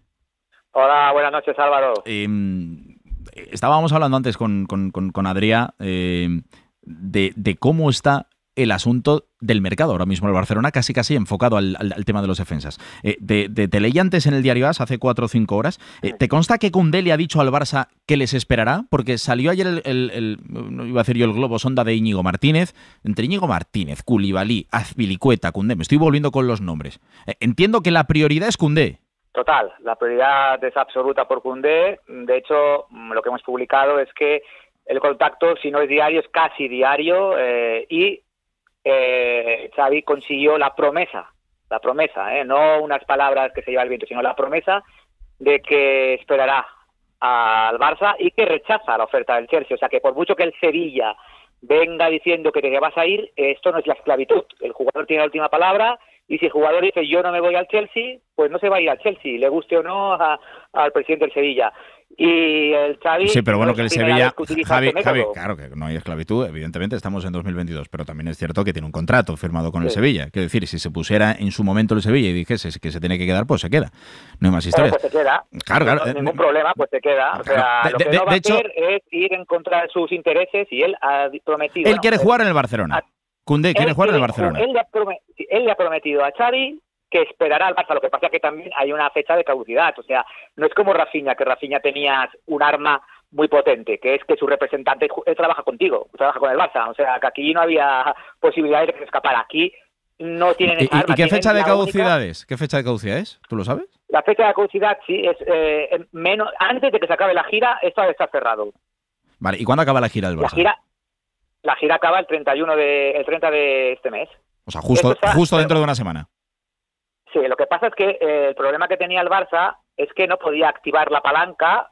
Hola, buenas noches, Álvaro. Eh, estábamos hablando antes con, con, con, con Adrià eh, de, de cómo está el asunto del mercado ahora mismo el Barcelona, casi casi enfocado al, al, al tema de los defensas. Eh, de, de, te leí antes en el Diario As hace cuatro o cinco horas. Eh, ¿Te consta que Koundé le ha dicho al Barça que les esperará? Porque salió ayer el, el, el no iba a decir yo el globo sonda de Íñigo Martínez. Entre Íñigo Martínez, Koulibaly, Azpilicueta, Koundé, me estoy volviendo con los nombres. Eh, entiendo que la prioridad es Koundé. Total, la prioridad es absoluta por Koundé. De hecho, lo que hemos publicado es que el contacto, si no es diario, es casi diario, eh, y eh, Xavi consiguió la promesa, la promesa, eh, no unas palabras que se lleva el viento, sino la promesa de que esperará al Barça y que rechaza la oferta del Chelsea. O sea, que por mucho que el Sevilla venga diciendo que te vas a ir, esto no es la esclavitud. El jugador tiene la última palabra. Y si el jugador dice yo no me voy al Chelsea, pues no se va a ir al Chelsea, le guste o no a, al presidente del Sevilla. Y el Xavi... Sí, pero bueno, que el Sevilla... Que Javi, este Javi, claro que no hay esclavitud, evidentemente estamos en dos mil veintidós, pero también es cierto que tiene un contrato firmado con sí. el Sevilla. Quiero decir, si se pusiera en su momento el Sevilla y dijese que se tiene que quedar, pues se queda. No hay más historias. Pero pues se queda. Claro, claro. No, ningún problema, pues se queda. O sea, de, lo que de, no va de a hecho, hacer es ir en contra de sus intereses y él ha prometido... Él bueno, quiere jugar en el Barcelona. Koundé quiere jugar quiere, en el Barcelona. Él le, ha él le ha prometido a Xavi que esperará al Barça. Lo que pasa es que también hay una fecha de caducidad. O sea, no es como Rafinha, que Rafinha tenía un arma muy potente, que es que su representante él trabaja contigo, trabaja con el Barça. O sea, que aquí no había posibilidad de que se escapara. Aquí no tienen esa ¿Y, arma. ¿Y qué fecha de caducidad única... es? ¿Qué fecha de caducidad es? ¿Tú lo sabes? La fecha de caducidad, sí, es eh, menos antes de que se acabe la gira, esto debe estar cerrado. Vale, ¿y cuándo acaba la gira del Barça? La gira, la gira acaba el treinta y uno de, el treinta de este mes. O sea, justo, está, justo dentro pero, de una semana. Sí, lo que pasa es que eh, el problema que tenía el Barça es que no podía activar la palanca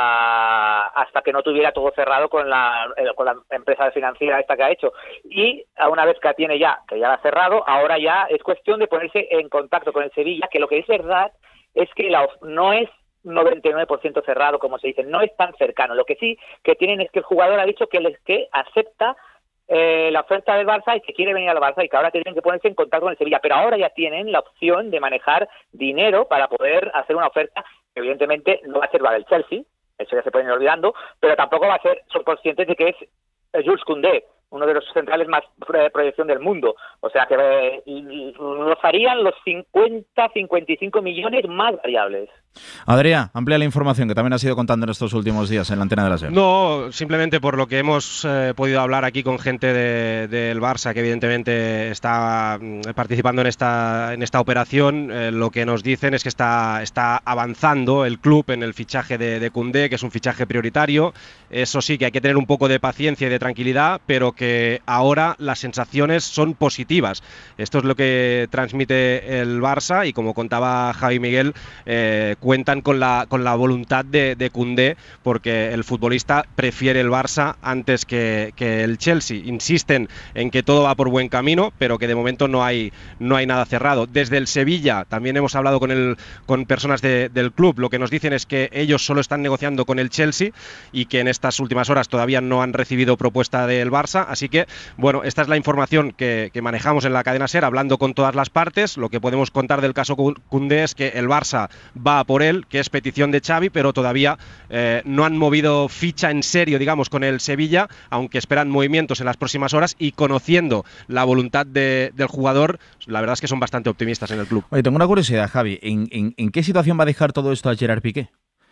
uh, hasta que no tuviera todo cerrado con la, eh, con la empresa financiera esta que ha hecho. Y a una vez que tiene ya, que ya la ha cerrado, ahora ya es cuestión de ponerse en contacto con el Sevilla, que lo que es verdad es que la, no es noventa y nueve por ciento cerrado, como se dice, no es tan cercano. Lo que sí que tienen es que el jugador ha dicho que, les, que acepta Eh, la oferta del Barça y que quiere venir al Barça y que ahora tienen que ponerse en contacto con el Sevilla, pero ahora ya tienen la opción de manejar dinero para poder hacer una oferta que evidentemente no va a ser la del Chelsea, eso ya se pueden ir olvidando, pero tampoco va a ser, son conscientes de que es Jules Koundé, uno de los centrales más de proyección del mundo, o sea que eh, rozarían los cincuenta, cincuenta y cinco millones más variables. Adrià, amplía la información que también has ido contando en estos últimos días en la antena de la SER. No, simplemente por lo que hemos eh, podido hablar aquí con gente del de, de Barça que evidentemente está mm, participando en esta en esta operación, eh, lo que nos dicen es que está, está avanzando el club en el fichaje de, de Koundé, que es un fichaje prioritario. Eso sí, que hay que tener un poco de paciencia y de tranquilidad, pero que ahora las sensaciones son positivas. Esto es lo que transmite el Barça y, como contaba Javi Miguel, eh, cuentan con la, con la voluntad de, de Koundé, porque el futbolista prefiere el Barça antes que, que el Chelsea. Insisten en que todo va por buen camino, pero que de momento no hay, no hay nada cerrado. Desde el Sevilla también hemos hablado con, el, con personas de, del club. Lo que nos dicen es que ellos solo están negociando con el Chelsea y que en estas últimas horas todavía no han recibido propuesta del Barça. Así que, bueno, esta es la información que, que manejamos en la cadena SER, hablando con todas las partes. Lo que podemos contar del caso Koundé es que el Barça va a por él, que es petición de Xavi, pero todavía eh, no han movido ficha en serio, digamos, con el Sevilla, aunque esperan movimientos en las próximas horas, y conociendo la voluntad de, del jugador, la verdad es que son bastante optimistas en el club. Oye, tengo una curiosidad, Javi. ¿En, en, en qué situación va a dejar todo esto a Gerard Piqué?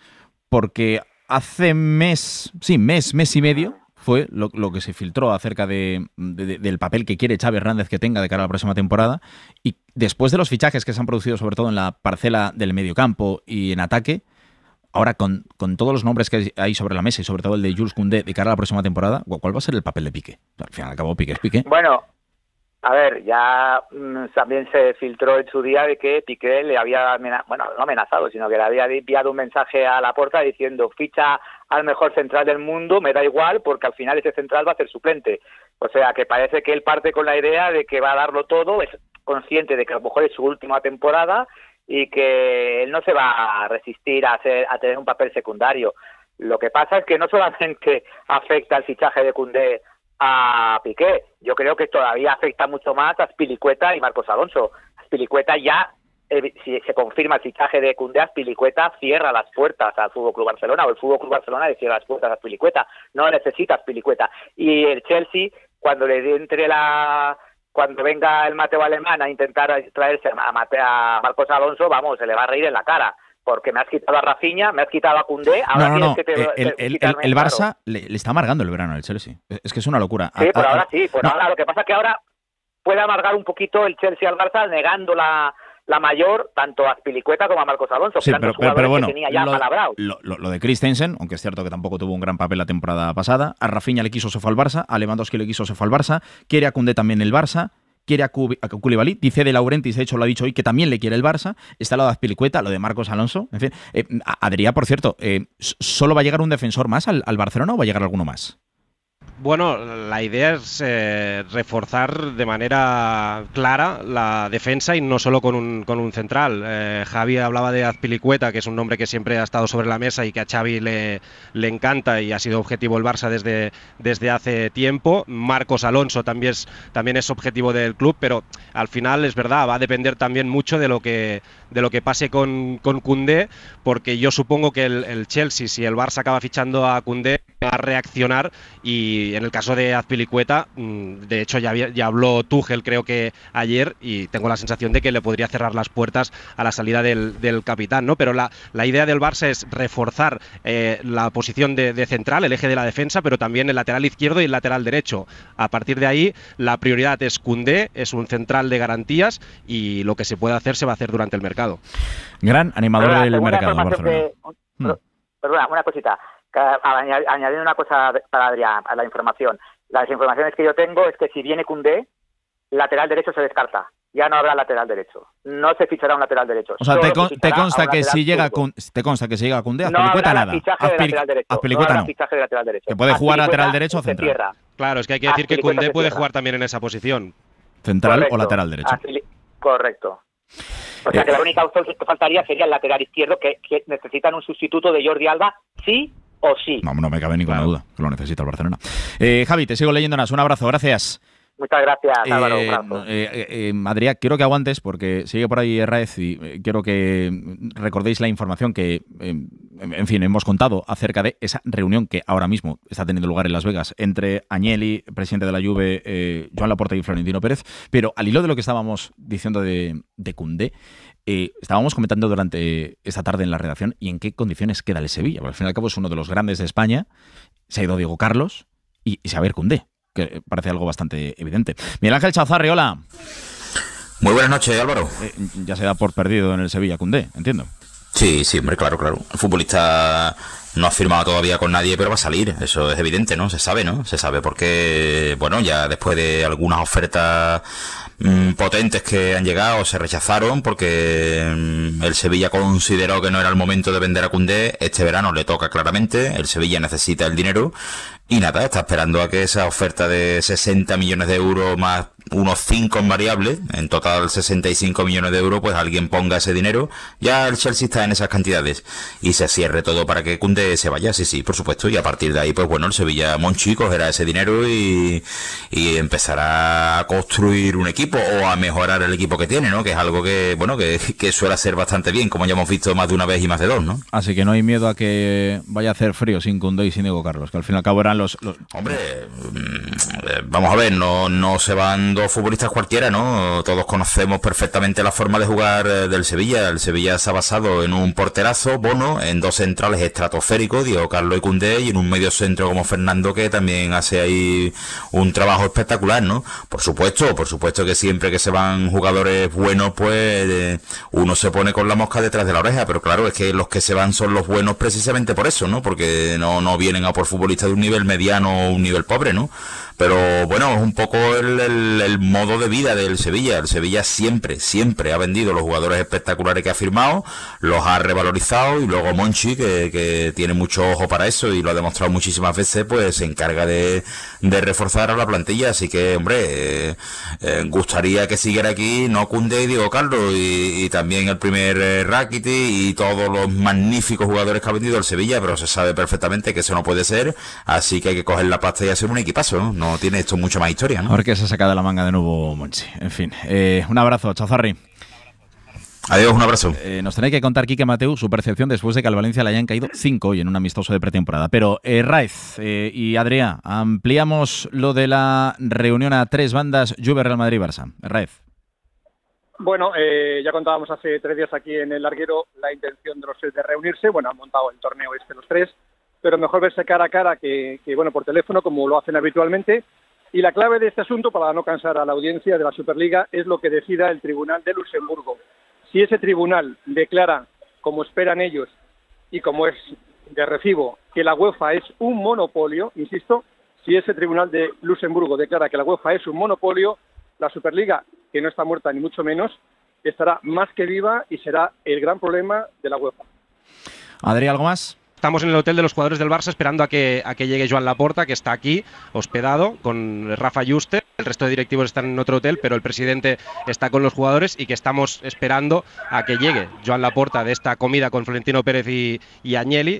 Porque hace mes, sí, mes, mes y medio fue lo, lo que se filtró acerca de, de, del papel que quiere Xavi Hernández que tenga de cara a la próxima temporada, y después de los fichajes que se han producido sobre todo en la parcela del mediocampo y en ataque, ahora con, con todos los nombres que hay sobre la mesa y sobre todo el de Jules Koundé de cara a la próxima temporada, ¿cuál va a ser el papel de Piqué? Al fin y al cabo, Piqué es Piqué. Bueno, a ver, ya mmm, también se filtró en su día de que Piqué le había, amenazado, bueno, no amenazado, sino que le había enviado un mensaje a Laporta diciendo: ficha al mejor central del mundo, me da igual, porque al final ese central va a ser suplente. O sea, que parece que él parte con la idea de que va a darlo todo, es consciente de que a lo mejor es su última temporada y que él no se va a resistir a, hacer, a tener un papel secundario. Lo que pasa es que no solamente afecta el fichaje de Koundé a Piqué, yo creo que todavía afecta mucho más a Azpilicueta y Marcos Alonso. Azpilicueta ya, eh, si se confirma el fichaje de Koundé, Azpilicueta cierra las puertas al F C Barcelona, o el F C Barcelona le cierra las puertas a Azpilicueta, no necesita Azpilicueta. Y el Chelsea, cuando le entre la... cuando venga el Mateo Alemán a intentar traerse a, Mate, a Marcos Alonso, vamos, se le va a reír en la cara. Porque me has quitado a Rafinha, me has quitado a Koundé, ahora no, no, no. Que te, el, el, el, el Barça le, le está amargando el verano al Chelsea. Es que es una locura. Sí, a, por a, ahora sí. Por no. ahora, lo que pasa es que ahora puede amargar un poquito el Chelsea al Barça, negando la, la mayor tanto a Azpilicueta como a Marcos Alonso. Sí, pero, pero, pero bueno, que tenía ya lo, lo, lo, lo de Christensen, aunque es cierto que tampoco tuvo un gran papel la temporada pasada, a Rafinha le quiso, se fue al Barça, a Lewandowski le quiso, se fue al Barça, quiere a Koundé también el Barça, quiere a Koulibaly, dice De Laurentiis, de hecho lo ha dicho hoy, que también le quiere el Barça, está lo de Azpilicueta, lo de Marcos Alonso, en fin. Eh, Adrià, por cierto, eh, ¿solo va a llegar un defensor más al, al Barcelona o va a llegar alguno más? Bueno, la idea es eh, reforzar de manera clara la defensa y no solo con un, con un central. Eh, Javi hablaba de Azpilicueta, que es un nombre que siempre ha estado sobre la mesa y que a Xavi le, le encanta y ha sido objetivo el Barça desde, desde hace tiempo. Marcos Alonso también es, también es objetivo del club, pero al final es verdad, va a depender también mucho de lo que, de lo que pase con, con Koundé, porque yo supongo que el, el Chelsea, si el Barça acaba fichando a Koundé, va a reaccionar, y en el caso de Azpilicueta, de hecho ya, ya habló Tuchel creo que ayer, y tengo la sensación de que le podría cerrar las puertas a la salida del, del capitán, ¿no? Pero la, la idea del Barça es reforzar eh, la posición de, de central, el eje de la defensa, pero también el lateral izquierdo y el lateral derecho. A partir de ahí, la prioridad es Koundé, es un central de garantías, y lo que se pueda hacer se va a hacer durante el mercado. Gran animador Perdona, del mercado, Barcelona. Que, hmm. Perdona, una cosita. Añadiendo una cosa para Adrià a la información. Las informaciones que yo tengo es que si viene Koundé, lateral derecho se descarta. Ya no habrá lateral derecho. No se fichará un lateral derecho. O sea, te, con, te consta que si llega con, te consta que si llega Koundé, Azpilicueta no nada. Azpilicueta no. no. Fichaje de lateral derecho. Que puede jugar lateral derecho o central. Cierra. Claro, es que hay que decir que Koundé puede jugar también en esa posición. Central Correcto. o lateral derecho. Azpili... Correcto. O sea, que la única opción que faltaría sería el lateral izquierdo, que, que necesitan un sustituto de Jordi Alba, sí o sí. No, no me cabe ninguna claro. duda que lo necesita el Barcelona. Eh, Javi, te sigo leyendo. Un abrazo, gracias. Muchas gracias, Álvaro. Eh, eh, eh, Adrià, quiero que aguantes porque sigue por ahí Herráez y eh, quiero que recordéis la información que, eh, en fin, hemos contado acerca de esa reunión que ahora mismo está teniendo lugar en Las Vegas entre Agnelli, presidente de la Juve, eh, Joan Laporta y Florentino Pérez. Pero al hilo de lo que estábamos diciendo de, de Koundé, eh, estábamos comentando durante esta tarde en la redacción y en qué condiciones queda el Sevilla. Porque al fin y al cabo es uno de los grandes de España, se ha ido Diego Carlos y, y se va a ver Koundé, que parece algo bastante evidente. Miguel Ángel Chazarri, hola. Muy buenas noches, Álvaro. Eh, ya se da por perdido en el Sevilla Koundé, entiendo. Sí, sí, hombre, claro, claro. El futbolista no ha firmado todavía con nadie, pero va a salir. Eso es evidente, ¿no? Se sabe, ¿no? Se sabe porque, bueno, ya después de algunas ofertas mmm, potentes que han llegado, se rechazaron porque mmm, el Sevilla consideró que no era el momento de vender a Koundé. Este verano le toca claramente. El Sevilla necesita el dinero. Y nada, está esperando a que esa oferta de sesenta millones de euros más unos cinco en variables, en total sesenta y cinco millones de euros, pues alguien ponga ese dinero. Ya el Chelsea está en esas cantidades y se cierre todo para que Koundé se vaya, sí, sí, por supuesto. Y a partir de ahí, pues bueno, el Sevilla Monchi cogerá ese dinero y, y empezará a construir un equipo o a mejorar el equipo que tiene, ¿no? Que es algo que, bueno, que, que suele hacer bastante bien, como ya hemos visto más de una vez y más de dos, ¿no? Así que no hay miedo a que vaya a hacer frío sin Koundé y sin Diego Carlos, que al fin y al cabo eran los... los... Hombre, vamos a ver, no, no se van dos futbolistas cualquiera, ¿no? Todos conocemos perfectamente la forma de jugar del Sevilla. El Sevilla se ha basado en un porterazo, Bono, en dos centrales estratosféricos, Diego Carlos y Koundé, y en un medio centro como Fernando, que también hace ahí un trabajo espectacular, ¿no? Por supuesto, por supuesto que siempre que se van jugadores buenos, pues eh, uno se pone con la mosca detrás de la oreja, pero claro, es que los que se van son los buenos precisamente por eso, ¿no? Porque no, no vienen a por futbolistas de un nivel mediano o un nivel pobre, ¿no? Pero bueno, es un poco el, el, el modo de vida del Sevilla. El Sevilla siempre, siempre ha vendido los jugadores espectaculares que ha firmado, los ha revalorizado, y luego Monchi, que, que tiene mucho ojo para eso y lo ha demostrado muchísimas veces, pues se encarga de, de reforzar a la plantilla. Así que, hombre, eh, eh, gustaría que siguiera aquí, no Koundé y Diego Carlos, y, y también el primer eh, Rakitic y todos los magníficos jugadores que ha vendido el Sevilla, pero se sabe perfectamente que eso no puede ser, así que hay que coger la pasta y hacer un equipazo, ¿no? No tiene esto mucho más historia, ¿no? A ver qué se saca de la manga de nuevo Monchi. En fin, eh, un abrazo, Chazarri. Adiós, un abrazo. Eh, nos tenéis que contar, Quique Mateu, su percepción después de que al Valencia le hayan caído cinco hoy en un amistoso de pretemporada. Pero, eh, Raez eh, y Adrià, ampliamos lo de la reunión a tres bandas Juve, Real Madrid y Barça. Raez. Bueno, eh, ya contábamos hace tres días aquí en el Larguero la intención de los tres de reunirse. Bueno, han montado el torneo este los tres, pero mejor verse cara a cara que, que bueno, por teléfono, como lo hacen habitualmente. Y la clave de este asunto, para no cansar a la audiencia de la Superliga, es lo que decida el Tribunal de Luxemburgo. Si ese tribunal declara, como esperan ellos, y como es de recibo, que la UEFA es un monopolio, insisto, si ese Tribunal de Luxemburgo declara que la UEFA es un monopolio, la Superliga, que no está muerta ni mucho menos, estará más que viva y será el gran problema de la UEFA. Adrià, ¿algo más? Estamos en el hotel de los jugadores del Barça esperando a que, a que llegue Joan Laporta, que está aquí hospedado con Rafa Yuste. El resto de directivos están en otro hotel, pero el presidente está con los jugadores, y que estamos esperando a que llegue Joan Laporta de esta comida con Florentino Pérez y, y Agnelli.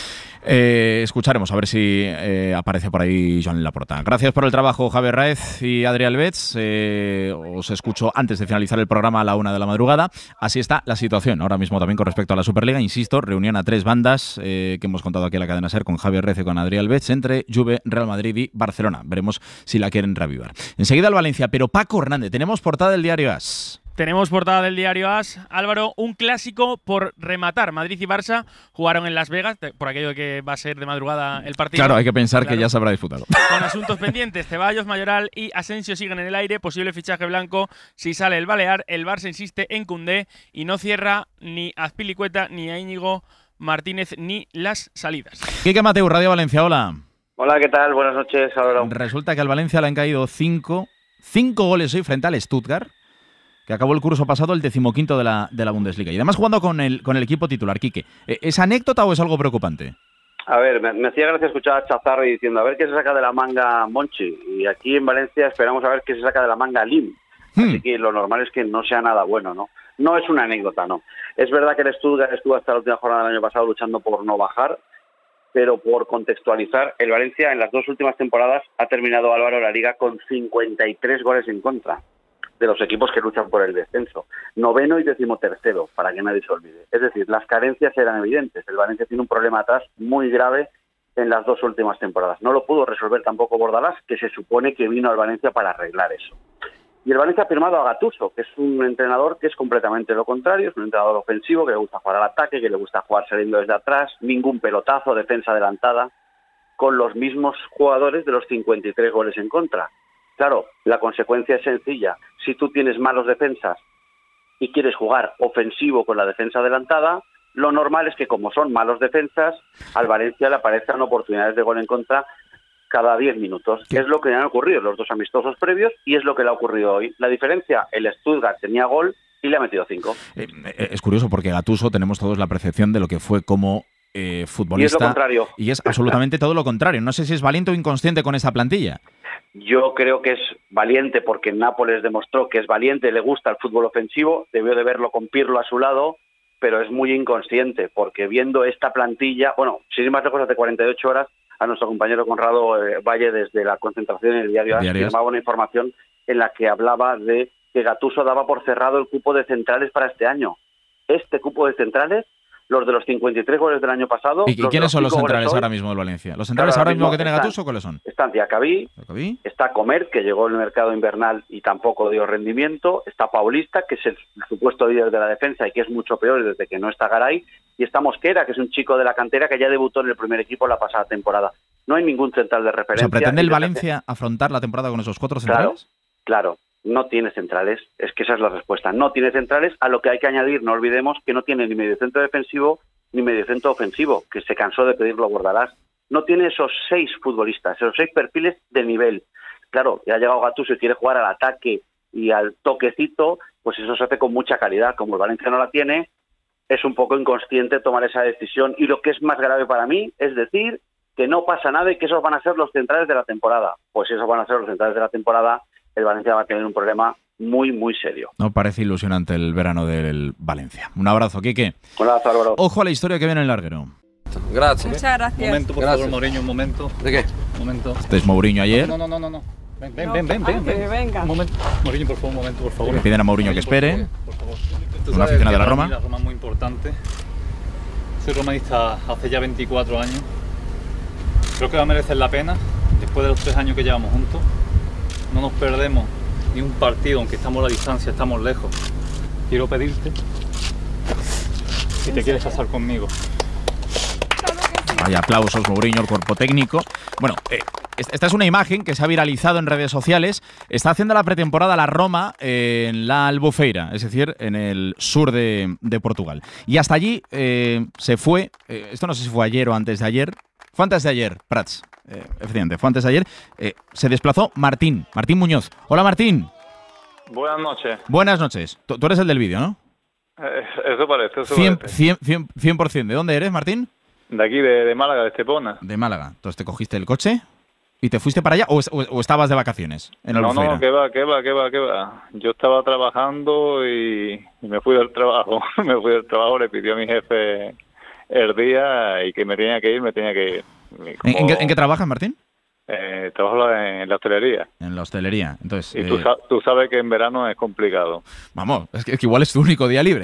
Eh, escucharemos a ver si eh, aparece por ahí Joan Laporta. Gracias por el trabajo, Javier Raez y Adrià Albets. Eh, os escucho antes de finalizar el programa a la una de la madrugada. Así está la situación ahora mismo también con respecto a la Superliga. Insisto, reunión a tres bandas eh, que hemos contado aquí en la cadena SER con Javier Raez y con Adrià Albets entre Juve, Real Madrid y Barcelona. Veremos si la quieren reavivar. Enseguida el Valencia, pero Paco Hernández, tenemos portada del diario AS. Tenemos portada del diario AS. Álvaro, un clásico por rematar. Madrid y Barça jugaron en Las Vegas, por aquello de que va a ser de madrugada el partido. Claro, hay que pensar claro. que ya se habrá disputado. Con asuntos pendientes, Ceballos, Mayoral y Asensio siguen en el aire. Posible fichaje blanco si sale el Balear. El Barça insiste en Koundé y no cierra ni a Azpilicueta ni a Íñigo Martínez ni las salidas. Quique Mateu, Radio Valencia, hola. Hola, ¿qué tal? Buenas noches, Álvaro. Resulta que al Valencia le han caído cinco, cinco goles hoy frente al Stuttgart, que acabó el curso pasado el decimoquinto de la, de la Bundesliga. Y además jugando con el, con el equipo titular. Quique, ¿es anécdota o es algo preocupante? A ver, me, me hacía gracia escuchar a Chazarri diciendo a ver qué se saca de la manga Monchi. Y aquí en Valencia esperamos a ver qué se saca de la manga Lim. Hmm. Así que lo normal es que no sea nada bueno, ¿no? No es una anécdota, no. Es verdad que el Stuttgart estuvo hasta la última jornada del año pasado luchando por no bajar, pero por contextualizar, el Valencia en las dos últimas temporadas ha terminado, Álvaro, la Liga con cincuenta y tres goles en contra de los equipos que luchan por el descenso. Noveno y decimotercero, para que nadie se olvide. Es decir, las carencias eran evidentes. El Valencia tiene un problema atrás muy grave en las dos últimas temporadas. No lo pudo resolver tampoco Bordalás, que se supone que vino al Valencia para arreglar eso. Y el Valencia ha firmado a Gattuso, que es un entrenador que es completamente lo contrario. Es un entrenador ofensivo, que le gusta jugar al ataque, que le gusta jugar saliendo desde atrás, ningún pelotazo, defensa adelantada, con los mismos jugadores de los cincuenta y tres goles en contra. Claro, la consecuencia es sencilla. Si tú tienes malos defensas y quieres jugar ofensivo con la defensa adelantada, Lo normal es que, como son malos defensas, al Valencia le aparezcan oportunidades de gol en contra cada diez minutos. ¿Qué? Es lo que le han ocurrido en los dos amistosos previos y es lo que le ha ocurrido hoy. La diferencia, el Stuttgart tenía gol y le ha metido cinco. Eh, es curioso porque Gattuso tenemos todos la percepción de lo que fue como eh, futbolista. Y es lo contrario. Y es absolutamente todo lo contrario. No sé si es valiente o inconsciente con esta plantilla. Yo creo que es valiente porque Nápoles demostró que es valiente, le gusta el fútbol ofensivo, debió de verlo con Pirlo a su lado, pero es muy inconsciente porque viendo esta plantilla, bueno, sin ir más lejos, hace cuarenta y ocho horas, a nuestro compañero Conrado eh, Valle desde la concentración en el diario AS firmaba una información en la que hablaba de que Gattuso daba por cerrado el cupo de centrales para este año. Este cupo de centrales, los de los cincuenta y tres goles del año pasado... ¿Y, y quiénes son los centrales ahora mismo del Valencia? ¿Los centrales claro, ahora mismo que tiene están, Gattuso cuáles son? Están Diacabí, está Comer, que llegó en el mercado invernal y tampoco dio rendimiento, está Paulista, que es el supuesto líder de la defensa y que es mucho peor desde que no está Garay, y está Mosquera, que es un chico de la cantera que ya debutó en el primer equipo la pasada temporada. No hay ningún central de referencia. O sea, ¿pretende el Valencia afrontar la temporada con esos cuatro centrales? Claro, claro. No tiene centrales, es que esa es la respuesta. No tiene centrales, a lo que hay que añadir, no olvidemos que no tiene ni mediocentro defensivo ni mediocentro ofensivo, que se cansó de pedirlo a Bordalás. No tiene esos seis futbolistas, esos seis perfiles de nivel. Claro, ya ha llegado Gattuso y quiere jugar al ataque y al toquecito, pues eso se hace con mucha calidad. Como el Valencia no la tiene, es un poco inconsciente tomar esa decisión. Y lo que es más grave para mí es decir que no pasa nada y que esos van a ser los centrales de la temporada. Pues si esos van a ser los centrales de la temporada, el Valencia va a tener un problema muy, muy serio. No parece ilusionante el verano del Valencia. Un abrazo, Quique. Un abrazo, Álvaro. Ojo a la historia que viene en el larguero. Gracias. Muchas gracias. Un momento, por gracias. favor, Mourinho, un momento. ¿De qué? Un momento. Este es Mourinho ayer. No, no, no, no, no. Ven, ven, No. ven, ven, ven, Ah, que ven. venga. Un momento. Mourinho, por favor, un momento, por favor. Le piden a Mourinho que espere. Por favor. Una aficionada de la Roma. La Roma es muy importante. Soy romanista hace ya veinticuatro años. Creo que va a merecer la pena, después de los tres años que llevamos juntos. No nos perdemos ni un partido, aunque estamos a la distancia, estamos lejos. Quiero pedirte si te quieres casar conmigo. Hay aplausos, Mourinho, el cuerpo técnico. Bueno, eh, esta es una imagen que se ha viralizado en redes sociales. Está haciendo la pretemporada la Roma eh, en la Albufeira, es decir, en el sur de, de Portugal. Y hasta allí eh, se fue, eh, esto no sé si fue ayer o antes de ayer, fue antes de ayer, Prats, eh, efectivamente, fue antes de ayer, eh, se desplazó Martín, Martín Muñoz. Hola, Martín. Buenas noches. Buenas noches. Tú, tú eres el del vídeo, ¿no? Eh, eso parece, eso cien, parece. cien, cien, cien por ciento. ¿De dónde eres, Martín? De aquí, de, de Málaga, de Estepona. De Málaga. Entonces te cogiste el coche y te fuiste para allá o, o, o estabas de vacaciones en No, Albufeira. no, que va, que va, que va, que va. Yo estaba trabajando y, y me fui del trabajo. me fui del trabajo, le pidió a mi jefe el día y que me tenía que ir, me tenía que ir. ¿En, en, qué, ¿En qué trabajas, Martín? Eh, trabajo en la hostelería. En la hostelería. Entonces, y tú, eh, sa tú sabes que en verano es complicado. Vamos, es que, es que igual es tu único día libre.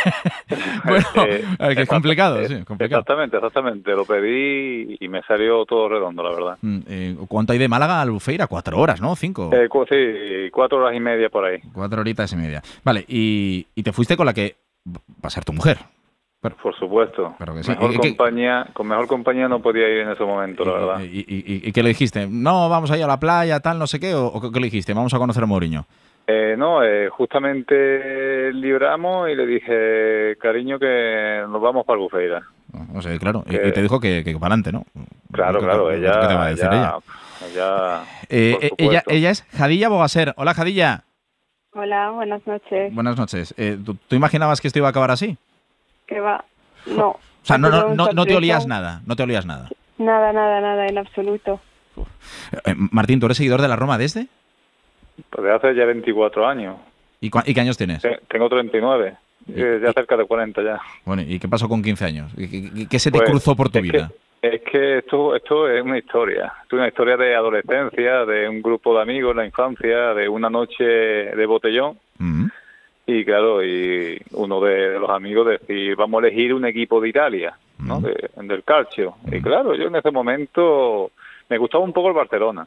bueno, eh, a ver, que es complicado, eh, sí, complicado. Exactamente, exactamente. Lo pedí y me salió todo redondo, la verdad. Mm, eh, ¿Cuánto hay de Málaga a Albufeira? Cuatro horas, ¿no? Cinco. Eh, cu sí, cuatro horas y media por ahí. Cuatro horitas y media. Vale, y, y te fuiste con la que va a ser tu mujer. Pero, por supuesto. Pero que sí. Mejor ¿Y, qué, compañía, con mejor compañía no podía ir en ese momento, la verdad. Y, y, y, ¿Y qué le dijiste? No, vamos a ir a la playa, tal, no sé qué. ¿O, o qué le dijiste? Vamos a conocer a Mourinho. Eh, no, eh, justamente libramos y le dije, cariño, que nos vamos para Albufeira. O sea, claro. Que, y te dijo que, que para adelante, ¿no? Claro, ¿Qué, claro. qué, ella, ¿Qué te va a decir ella? ella? ella, eh, ella, ella es Jadilla Bogaser. Hola, Jadilla. Hola, buenas noches. Buenas noches. Eh, ¿tú, ¿Tú imaginabas que esto iba a acabar así? ¿Qué va? No. O sea, no, no, no, no te olías nada, no te olías nada. Nada, nada, nada, en absoluto. Eh, Martín, ¿tú eres seguidor de la Roma desde? Pues de hace ya veinticuatro años. ¿Y, ¿Y qué años tienes? Tengo treinta y nueve, ¿Y, ya cerca de cuarenta ya. Bueno, ¿y qué pasó con quince años? ¿Qué, qué, qué se te pues, cruzó por tu es vida? Que, es que esto, esto es una historia. Es una historia de adolescencia, de un grupo de amigos en la infancia, de una noche de botellón. Mm-hmm. Y claro, y uno de, de los amigos decía, vamos a elegir un equipo de Italia, ¿no? Mm-hmm. De, del calcio. Mm-hmm. Y claro, yo en ese momento me gustaba un poco el Barcelona,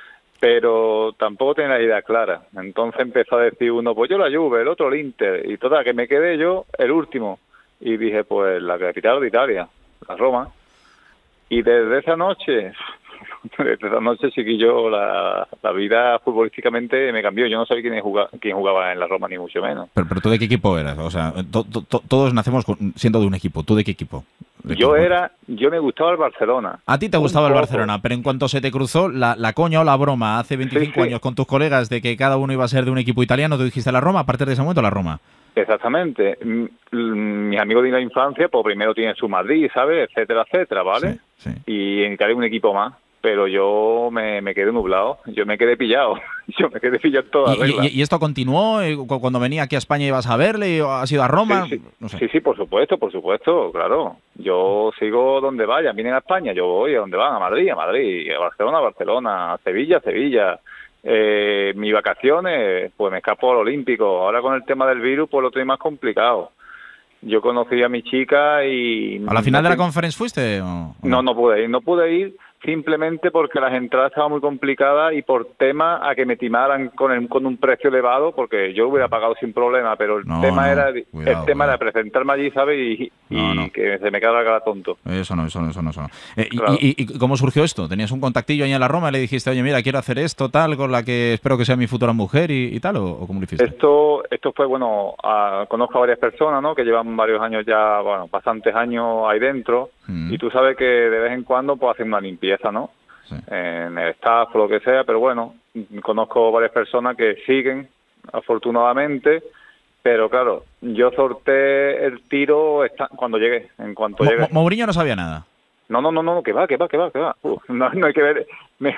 pero tampoco tenía la idea clara. Entonces empezó a decir uno, pues yo la Juve, el otro el Inter, y total, que me quedé yo el último. Y dije, pues la capital de Italia, la Roma. Y desde esa noche desde esa noche sí que yo la, la vida futbolísticamente me cambió. Yo no sabía quién jugaba, quién jugaba en la Roma, ni mucho menos. Pero, pero ¿tú de qué equipo eras? O sea, to, to, to, todos nacemos con, siendo de un equipo. ¿Tú de qué equipo? ¿De yo qué era, yo me gustaba el Barcelona. A ti te gustaba el Barcelona, pero en cuanto se te cruzó la, la coña o la broma hace veinticinco sí, sí. años con tus colegas de que cada uno iba a ser de un equipo italiano, tú dijiste la Roma, a partir de ese momento la Roma. Exactamente. Mis amigos de la infancia, pues primero tienen su Madrid, ¿sabes? Etcétera, etcétera, ¿vale? Sí, sí. Y encaré un equipo más, pero yo me, me quedé nublado, yo me quedé pillado, yo me quedé pillado toda regla. ¿Y, y esto continuó? Cuando venía aquí a España ibas a verle, has ido a Roma? Sí, sí. No sé. sí, sí, por supuesto, por supuesto, claro. Yo sigo donde vayan, vienen a España, yo voy a donde van, a Madrid, a Madrid, a Barcelona, a Barcelona, a Sevilla, a Sevilla. Eh, mis vacaciones, pues me escapo al Olímpico. Ahora con el tema del virus, pues lo tengo más complicado. Yo conocí a mi chica y... ¿A la final de la conference fuiste? O... No, no pude ir. No pude ir simplemente porque las entradas estaban muy complicadas y por tema a que me timaran con, el, con un precio elevado, porque yo lo hubiera pagado sin problema, pero el no, tema no. era Cuidado, el tema cuidado. era presentarme allí, ¿sabes? Y, y no, no. que se me quedara la cara tonto. Eso no, eso no, eso no. Eso no. Eh, claro. y, y, ¿Y cómo surgió esto? ¿Tenías un contactillo ahí en la Roma y le dijiste, oye, mira, quiero hacer esto, tal, con la que espero que sea mi futura mujer y, y tal? ¿O, o cómo lo hiciste? Esto esto fue, bueno, a, conozco a varias personas, ¿no? Que llevan varios años ya, bueno, bastantes años ahí dentro. Mm. Y tú sabes que de vez en cuando pues hacen una limpieza, ¿no? Sí. En el staff o lo que sea, pero bueno, conozco varias personas que siguen, afortunadamente, pero claro, yo sorteé el tiro esta, cuando llegué, en cuanto Mo llegué. Mourinho no sabía nada. No, no, no, no, que va, que va, que va, que va. Uf, no, no hay que ver.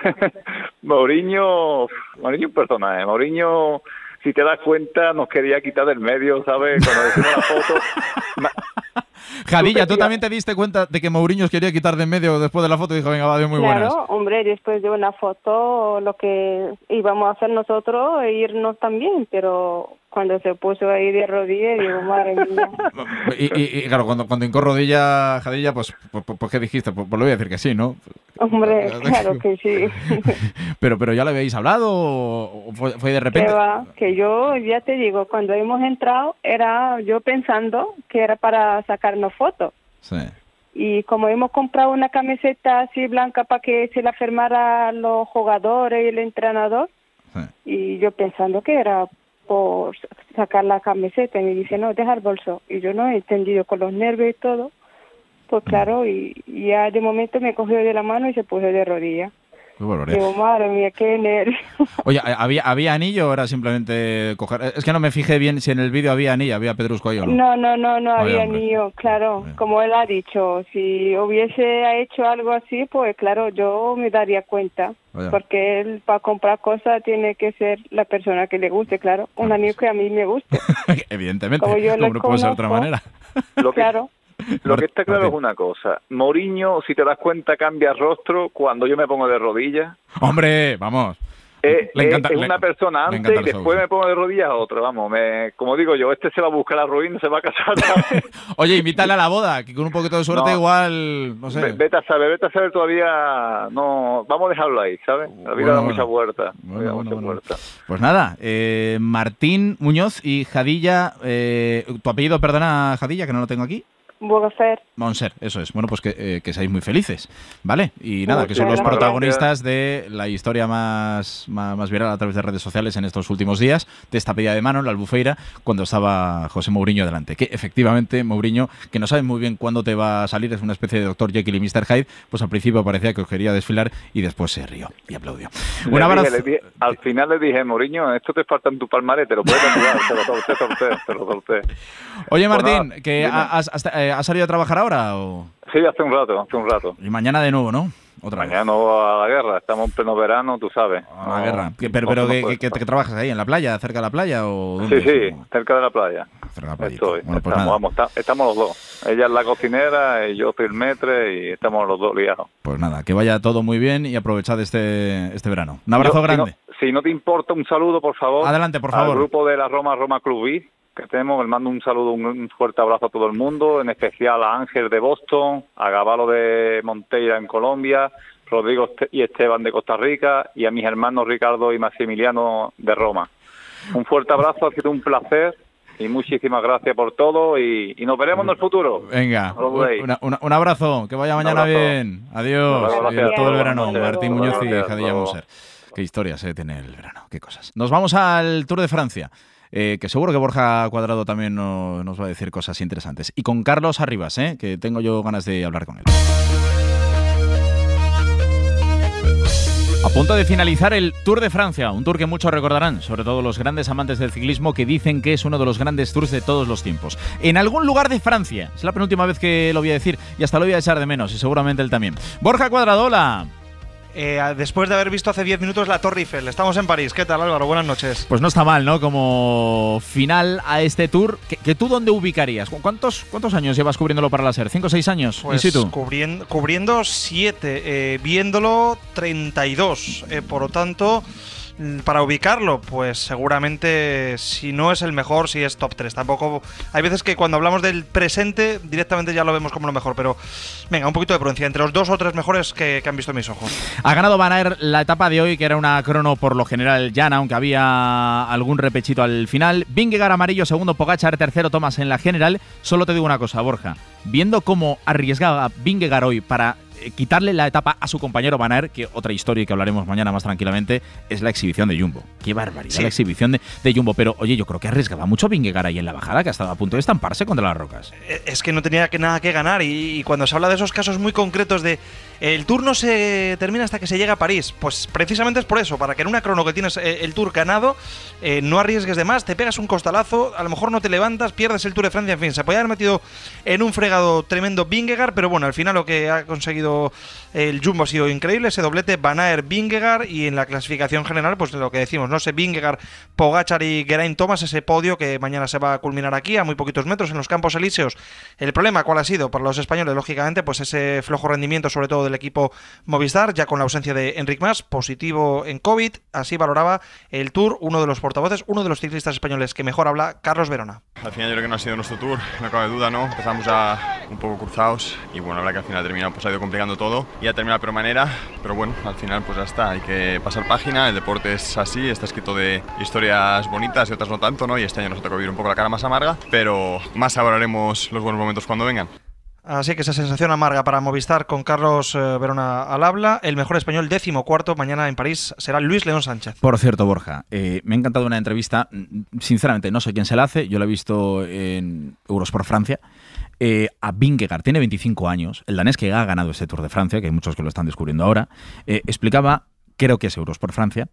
Mourinho, Mourinho es un personaje. Mourinho, si te das cuenta, nos quería quitar del medio, ¿sabes? Cuando decimos la foto... Jadilla, ¿tú también te diste cuenta de que Mourinho os quería quitar de en medio después de la foto y dijo, venga, va, de muy claro, buenas? Claro, hombre, después de una foto lo que íbamos a hacer nosotros es irnos también, pero cuando se puso ahí de rodillas, digo, madre mía. Y, y, y claro, cuando, cuando hincó rodilla Jadilla, pues, pues, pues ¿qué dijiste? Pues, pues le voy a decir que sí, ¿no? Hombre, claro que sí. pero, pero ¿ya lo habéis hablado o fue, fue de repente? Que va, que yo ya te digo, cuando hemos entrado, era yo pensando que era para sacarnos fotos. Sí. Y como hemos comprado una camiseta así blanca para que se la firmara los jugadores y el entrenador, sí. Y yo pensando que era por sacar la camiseta, y me dice, no, deja el bolso. Y yo no he entendido con los nervios y todo, pues claro, y, y ya de momento me cogió de la mano y se puso de rodillas. Digo, madre mía, qué nervios. Oye, ¿había, ¿había anillo o era simplemente coger? Es que no me fijé bien si en el vídeo había anillo, había pedrusco ahí o no. No, no, no, no había hombre. anillo, claro. Bien. Como él ha dicho, si hubiese hecho algo así, pues claro, yo me daría cuenta. Vaya. Porque él para comprar cosas tiene que ser la persona que le guste, claro. Un anillo que a mí me guste. Evidentemente, como yo no puede ser de otra manera. Lo que, claro. Lo que está claro es una cosa. Mourinho, si te das cuenta, cambia rostro cuando yo me pongo de rodillas. ¡Hombre, vamos! Eh, le encanta, es le, una persona antes y después show, me pongo de rodillas a otro. Vamos, me, como digo yo, este se va a buscar la ruina, se va a casar. Oye, invítale a la boda, que con un poquito de suerte no, igual, no sé. Vete a saber, vete a saber todavía. No, vamos a dejarlo ahí, ¿sabes? La vida bueno, da mucha vuelta. Bueno, da bueno, mucha bueno. vuelta. Pues nada, eh, Martín Muñoz y Jadilla. Eh, ¿Tu apellido, perdona, Jadilla, que no lo tengo aquí? Monser. Monser, eso es. Bueno, pues que, eh, que seáis muy felices, ¿vale? Y nada, Muchas que son los protagonistas de la historia más, más, más viral a través de redes sociales en estos últimos días, de esta pedida de mano en la Albufeira, cuando estaba José Mourinho delante. Que efectivamente, Mourinho, que no sabe muy bien cuándo te va a salir, es una especie de doctor Jekyll y mister Hyde, pues al principio parecía que os quería desfilar y después se rió y aplaudió. Le Un abrazo. Dije, le dije, al final le dije, Mourinho, esto te falta en tu palmarés, te lo puedes ayudar, te lo solté, solté, te lo solté. Oye, Martín, bueno, que has, has, has salido a trabajar ahora. ¿O? Sí, hace un rato, hace un rato. Y mañana de nuevo, ¿no? Otra mañana vez. no a la guerra, estamos en pleno verano, tú sabes. A la no, guerra. ¿Pero, pero no que, que, que, que trabajas ahí, en la playa, cerca de la playa? O sí, sí, cerca de la playa. Cerca de la playa. Estoy. Bueno, pues estamos, vamos, está, estamos los dos. Ella es la cocinera y yo soy el metre y estamos los dos liados. Pues nada, que vaya todo muy bien y aprovechad este, este verano. Un abrazo yo, grande. Si no, si no te importa, un saludo, por favor. Adelante, por favor. Al grupo de la Roma, Roma Club B. Que tenemos, les mando un saludo, un fuerte abrazo a todo el mundo, en especial a Ángel de Boston, a Gabalo de Monteira en Colombia, Rodrigo y Esteban de Costa Rica y a mis hermanos Ricardo y Maximiliano de Roma. Un fuerte abrazo, ha sido un placer y muchísimas gracias por todo y, y nos veremos en el futuro. Venga, una, una, un abrazo, que vaya mañana bien. Adiós. Adiós todo el verano. Martín Muñoz y Jadilla Moser. Qué historia se tiene el verano, qué cosas. Nos vamos al Tour de Francia. Eh, que seguro que Borja Cuadrado también no, nos va a decir cosas interesantes. Y con Carlos Arribas, eh, que tengo yo ganas de hablar con él. A punto de finalizar el Tour de Francia, un tour que muchos recordarán, sobre todo los grandes amantes del ciclismo que dicen que es uno de los grandes tours de todos los tiempos. En algún lugar de Francia, es la penúltima vez que lo voy a decir y hasta lo voy a echar de menos y seguramente él también. Borja Cuadrado, hola. Eh, después de haber visto hace diez minutos la Torre Eiffel. Estamos en París. ¿Qué tal, Álvaro? Buenas noches. Pues no está mal, ¿no? Como final a este tour. ¿Que, que tú dónde ubicarías? ¿Cuántos, ¿Cuántos años llevas cubriéndolo para la SER? ¿Cinco o seis años? Pues ¿Y si tú? Cubriendo, cubriendo siete. Eh, viéndolo treinta y dos. Eh, por lo tanto, para ubicarlo, pues seguramente si no es el mejor, si es top tres. Tampoco. Hay veces que cuando hablamos del presente, directamente ya lo vemos como lo mejor. Pero venga, un poquito de prudencia. Entre los dos o tres mejores que, que han visto mis ojos. Ha ganado Van Aert la etapa de hoy, que era una crono por lo general llana, aunque había algún repechito al final. Vingegaard amarillo, segundo Pogačar, tercero Thomas en la general. Solo te digo una cosa, Borja. Viendo cómo arriesgaba Vingegaard hoy para quitarle la etapa a su compañero Van Aert, que otra historia que hablaremos mañana más tranquilamente, es la exhibición de Jumbo. Qué barbaridad, sí. La exhibición de, de Jumbo. Pero, oye, yo creo que arriesgaba mucho Vingegaard ahí en la bajada, que ha estado a punto de estamparse contra las rocas. Es que no tenía que nada que ganar y, y cuando se habla de esos casos muy concretos de el Tour no se termina hasta que se llega a París, pues precisamente es por eso, para que en una crono que tienes el Tour ganado, eh, no arriesgues de más, te pegas un costalazo, a lo mejor no te levantas, pierdes el Tour de Francia, en fin, se podía haber metido en un fregado tremendo Vingegaard, pero bueno, al final lo que ha conseguido el Jumbo ha sido increíble, ese doblete Van Aert Vingegaard, y en la clasificación general, pues lo que decimos, no sé, Vingegaard, Pogačar y Geraint Thomas, ese podio que mañana se va a culminar aquí a muy poquitos metros en los Campos Elíseos. El problema, ¿cuál ha sido? Para los españoles, lógicamente, pues ese flojo rendimiento, sobre todo del equipo Movistar, ya con la ausencia de Enric Mas, positivo en COVID. Así valoraba el Tour uno de los portavoces, uno de los ciclistas españoles que mejor habla, Carlos Verona. Al final yo creo que no ha sido nuestro Tour, no cabe duda, ¿no? Empezamos ya un poco cruzados y bueno, la verdad que al final terminado, pues ha ido complicando todo y ha terminado de manera, pero bueno, al final pues ya está, hay que pasar página, el deporte es así, está escrito de historias bonitas y otras no tanto, ¿no? Y este año nos ha tocado vivir un poco la cara más amarga, pero más valoraremos los buenos momentos cuando vengan. Así que esa sensación amarga para Movistar con Carlos eh, Verona al habla. El mejor español, décimo cuarto, mañana en París será Luis León Sánchez. Por cierto, Borja, eh, me ha encantado una entrevista. Sinceramente, no sé quién se la hace. Yo la he visto en Eurosport Francia. Eh, a Vingegaard, tiene veinticinco años. El danés que ha ganado este Tour de Francia, que hay muchos que lo están descubriendo ahora, eh, explicaba, creo que es Eurosport Francia,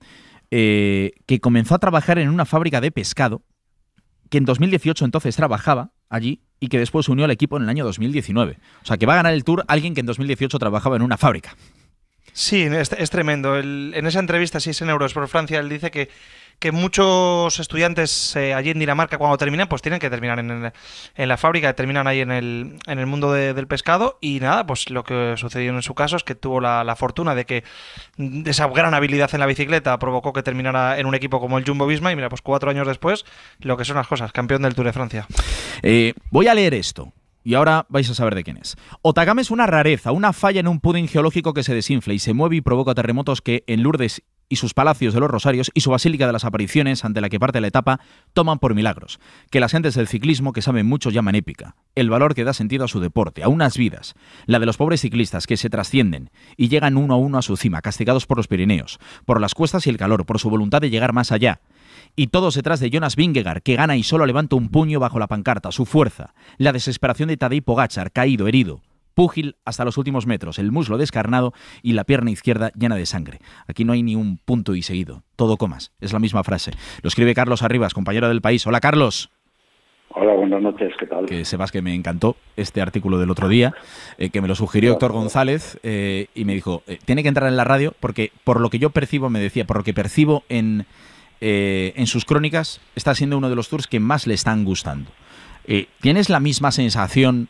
eh, que comenzó a trabajar en una fábrica de pescado, que en dos mil dieciocho entonces trabajaba allí y que después se unió al equipo en el año dos mil diecinueve. O sea, que va a ganar el Tour alguien que en dos mil dieciocho trabajaba en una fábrica. Sí, es, es tremendo. El, en esa entrevista, sí es en Eurosport Francia, él dice que, que muchos estudiantes eh, allí en Dinamarca, cuando terminan, pues tienen que terminar en, el, en la fábrica, terminan ahí en el, en el mundo de, del pescado. Y nada, pues lo que sucedió en su caso es que tuvo la, la fortuna de que de esa gran habilidad en la bicicleta provocó que terminara en un equipo como el Jumbo-Visma. Y mira, pues cuatro años después, lo que son las cosas, campeón del Tour de Francia. Eh, voy a leer esto. Y ahora vais a saber de quién es. Otagame es una rareza, una falla en un pudding geológico que se desinfla y se mueve y provoca terremotos que en Lourdes y sus palacios de los Rosarios y su Basílica de las Apariciones, ante la que parte la etapa, toman por milagros, que las gentes del ciclismo que saben mucho llaman épica, el valor que da sentido a su deporte, a unas vidas, la de los pobres ciclistas que se trascienden y llegan uno a uno a su cima, castigados por los Pirineos, por las cuestas y el calor, por su voluntad de llegar más allá. Y todos detrás de Jonas Vingegaard, que gana y solo levanta un puño bajo la pancarta, su fuerza, la desesperación de Tadej Pogačar, caído, herido, púgil hasta los últimos metros, el muslo descarnado y la pierna izquierda llena de sangre. Aquí no hay ni un punto y seguido, todo comas, es la misma frase. Lo escribe Carlos Arribas, compañero del País. Hola, Carlos. Hola, buenas noches, ¿qué tal? Que sepas que me encantó este artículo del otro día, eh, que me lo sugirió Héctor González eh, y me dijo, eh, tiene que entrar en la radio porque por lo que yo percibo, me decía, por lo que percibo en... Eh, en sus crónicas, está siendo uno de los tours que más le están gustando. Eh, ¿Tienes la misma sensación,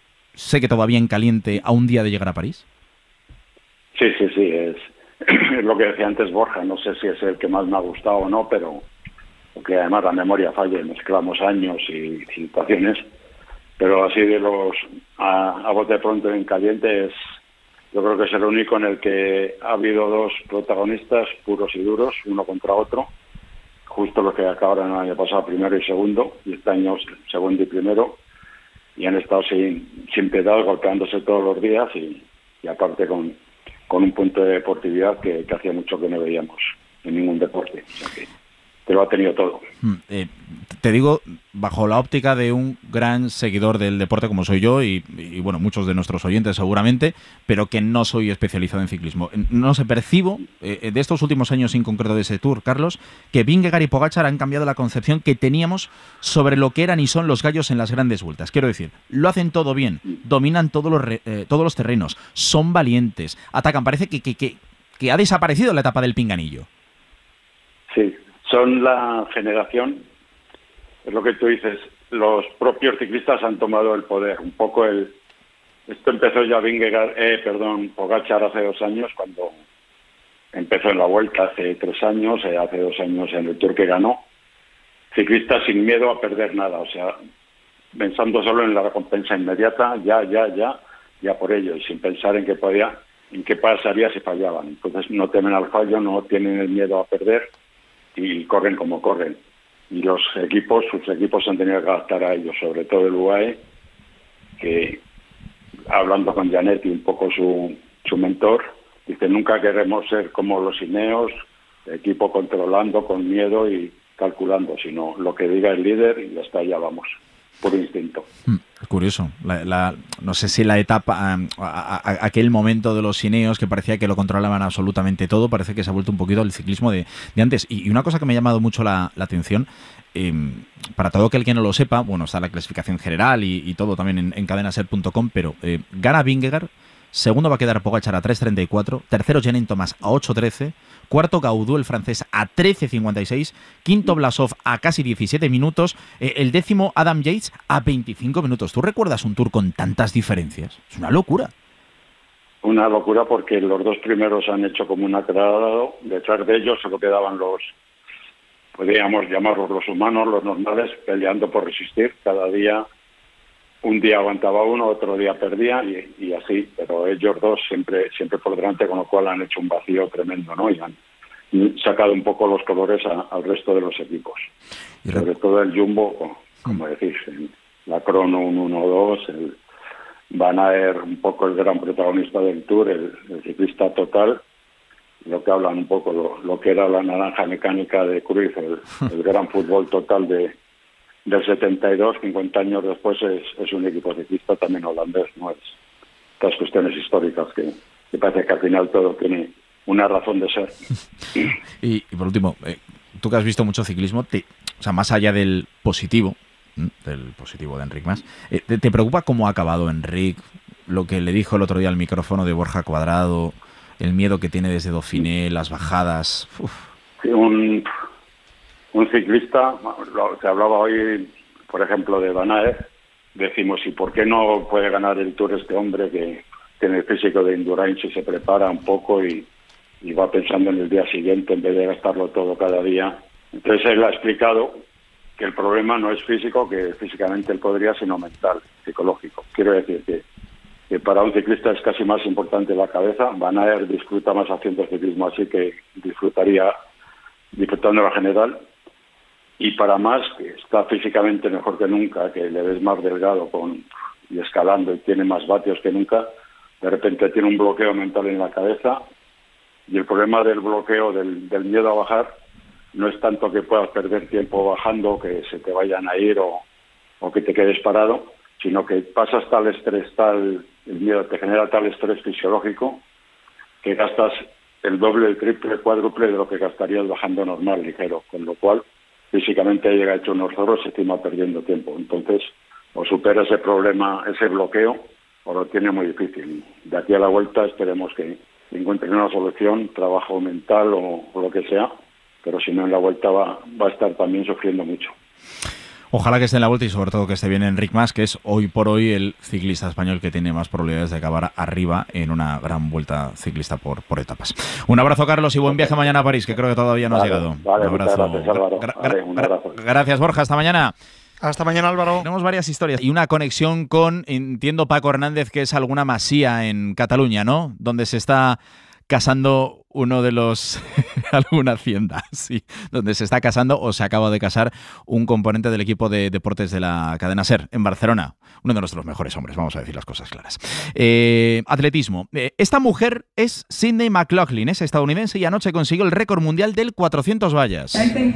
sé que todavía en caliente, a un día de llegar a París? Sí, sí, sí, es, es lo que decía antes Borja, no sé si es el que más me ha gustado o no, pero porque además la memoria falla, mezclamos años y situaciones, pero así de los a, a bote pronto en caliente es, yo creo que es el único en el que ha habido dos protagonistas puros y duros, uno contra otro, justo los que acabaron el año pasado primero y segundo, y este año segundo y primero, y han estado sin, sin piedad, golpeándose todos los días y, y aparte con, con un punto de deportividad que, que hacía mucho que no veíamos en ningún deporte. O sea que, que lo ha tenido todo. Eh, te digo, bajo la óptica de un gran seguidor del deporte como soy yo y, y bueno, muchos de nuestros oyentes seguramente, pero que no soy especializado en ciclismo. No sé, percibo eh, de estos últimos años en concreto de ese Tour, Carlos, que Vingegaard y Pogačar han cambiado la concepción que teníamos sobre lo que eran y son los gallos en las grandes vueltas. Quiero decir, lo hacen todo bien, dominan todos los, re, eh, todos los terrenos, son valientes, atacan. Parece que, que, que, que ha desaparecido la etapa del pinganillo. Sí. Son la generación, es lo que tú dices, los propios ciclistas han tomado el poder. Un poco el... Esto empezó ya Vingegaard, eh, perdón, Pogačar hace dos años, cuando empezó en la Vuelta hace tres años, eh, hace dos años en el Tour que ganó. Ciclistas sin miedo a perder nada, o sea, pensando solo en la recompensa inmediata, ya, ya, ya, ya por ello, y sin pensar en qué podía, en qué pasaría si fallaban. Entonces no temen al fallo, no tienen el miedo a perder, y corren como corren. Y los equipos, sus equipos han tenido que adaptar a ellos, sobre todo el U A E, que hablando con Janetti, un poco su, su mentor, dice, nunca queremos ser como los Ineos, equipo controlando con miedo y calculando, sino lo que diga el líder y hasta allá vamos, por instinto. Curioso, la, la, no sé si la etapa, a, a, a, aquel momento de los Ineos que parecía que lo controlaban absolutamente todo, parece que se ha vuelto un poquito el ciclismo de, de antes. Y, y una cosa que me ha llamado mucho la, la atención, eh, para todo aquel que no lo sepa, bueno, está la clasificación general y, y todo también en, en cadenaser punto com, pero eh, gana Vingegaard, segundo va a quedar Pogačar a tres treinta y cuatro, tercero Geraint Thomas a ocho trece, cuarto Gaudu, el francés, a trece cincuenta y seis, quinto Blasov a casi diecisiete minutos, eh, el décimo Adam Yates a veinticinco minutos. ¿Tú recuerdas un Tour con tantas diferencias? Es una locura. Una locura porque los dos primeros han hecho como un aclarado, detrás de ellos solo quedaban los, podríamos llamarlos los humanos, los normales, peleando por resistir. Cada día, un día aguantaba uno, otro día perdía y, y así, pero ellos dos siempre siempre por delante, con lo cual han hecho un vacío tremendo, ¿no? Y han sacado un poco los colores a, al resto de los equipos. Y sobre todo el Jumbo, como decís, la Crono un uno dos, el Van Aert un poco el gran protagonista del Tour, el, el ciclista total, lo que hablan un poco lo, lo que era la naranja mecánica de Cruyff, el, el gran fútbol total de del setenta y dos, cincuenta años después es, es un equipo ciclista también holandés, no es estas cuestiones históricas que, que parece que al final todo tiene una razón de ser. Y, y por último, eh, tú que has visto mucho ciclismo, te, o sea, más allá del positivo, del positivo de Enric Mas, eh, te, ¿te preocupa cómo ha acabado Enric? Lo que le dijo el otro día al micrófono de Borja Cuadrado, el miedo que tiene desde Dauphiné, las bajadas. Uf. Sí, un... Un ciclista, lo, se hablaba hoy, por ejemplo, de Van Aert, decimos, ¿y por qué no puede ganar el Tour este hombre que tiene el físico de endurance y se prepara un poco y, y va pensando en el día siguiente en vez de gastarlo todo cada día? Entonces él ha explicado que el problema no es físico, que físicamente él podría, sino mental, psicológico. Quiero decir que, que para un ciclista es casi más importante la cabeza. Van Aert disfruta más haciendo ciclismo así que disfrutaría disfrutando la general. Y para más, que está físicamente mejor que nunca, que le ves más delgado con y escalando y tiene más vatios que nunca, de repente tiene un bloqueo mental en la cabeza. Y el problema del bloqueo, del, del miedo a bajar, no es tanto que puedas perder tiempo bajando, que se te vayan a ir o, o que te quedes parado, sino que pasas tal estrés, tal, el miedo te genera tal estrés fisiológico que gastas el doble, el triple, el cuádruple de lo que gastarías bajando normal, ligero, con lo cual físicamente llega hecho unos zorros y encima perdiendo tiempo. Entonces, o supera ese problema, ese bloqueo, o lo tiene muy difícil. De aquí a la vuelta esperemos que encuentren una solución, trabajo mental o, o lo que sea, pero si no en la vuelta va, va a estar también sufriendo mucho. Ojalá que esté en la vuelta y sobre todo que esté bien Enric Mas, que es hoy por hoy el ciclista español que tiene más probabilidades de acabar arriba en una gran vuelta ciclista por, por etapas. Un abrazo, Carlos, y buen viaje mañana a París, que creo que todavía no vale, has llegado. Vale, un abrazo. Gracias, Álvaro. Gra vale, un abrazo. Gracias, Borja. Hasta mañana. Hasta mañana, Álvaro. Tenemos varias historias y una conexión con, entiendo, Paco Hernández, que es alguna masía en Cataluña, ¿no? Donde se está casando uno de los... alguna hacienda, sí, donde se está casando o se acaba de casar un componente del equipo de deportes de la cadena SER en Barcelona. Uno de nuestros mejores hombres, vamos a decir las cosas claras. Eh, atletismo. Eh, esta mujer es Sydney McLaughlin, es estadounidense y anoche consiguió el récord mundial del cuatrocientos vallas.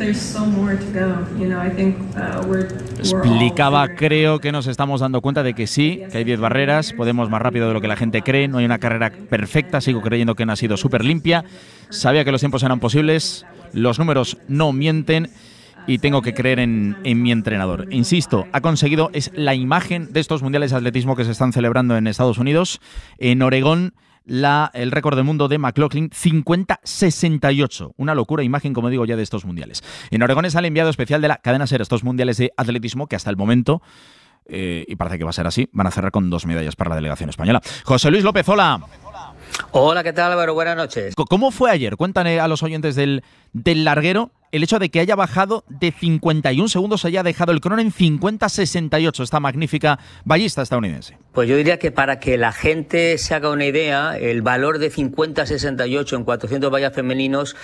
Explicaba, creo que nos estamos dando cuenta de que sí, que hay diez barreras, podemos más rápido de lo que la gente cree, no hay una carrera perfecta, sigo creyendo que no ha sido súper limpia, sabía que los tiempos eran posibles, los números no mienten y tengo que creer en, en mi entrenador. Insisto, ha conseguido, es la imagen de estos mundiales de atletismo que se están celebrando en Estados Unidos, en Oregón, la, el récord del mundo de McLaughlin, cincuenta sesenta y ocho. Una locura imagen, como digo, ya de estos mundiales. En Oregón es el enviado especial de la cadena SER, estos mundiales de atletismo que hasta el momento, eh, y parece que va a ser así, van a cerrar con dos medallas para la delegación española. José Luis López, hola. Hola, ¿qué tal, Álvaro? Buenas noches. ¿Cómo fue ayer? Cuéntale a los oyentes del, del larguero el hecho de que haya bajado de cincuenta y un segundos, haya dejado el crono en cincuenta sesenta y ocho, esta magnífica ballista estadounidense. Pues yo diría que para que la gente se haga una idea, el valor de cincuenta sesenta y ocho en cuatrocientos vallas femeninos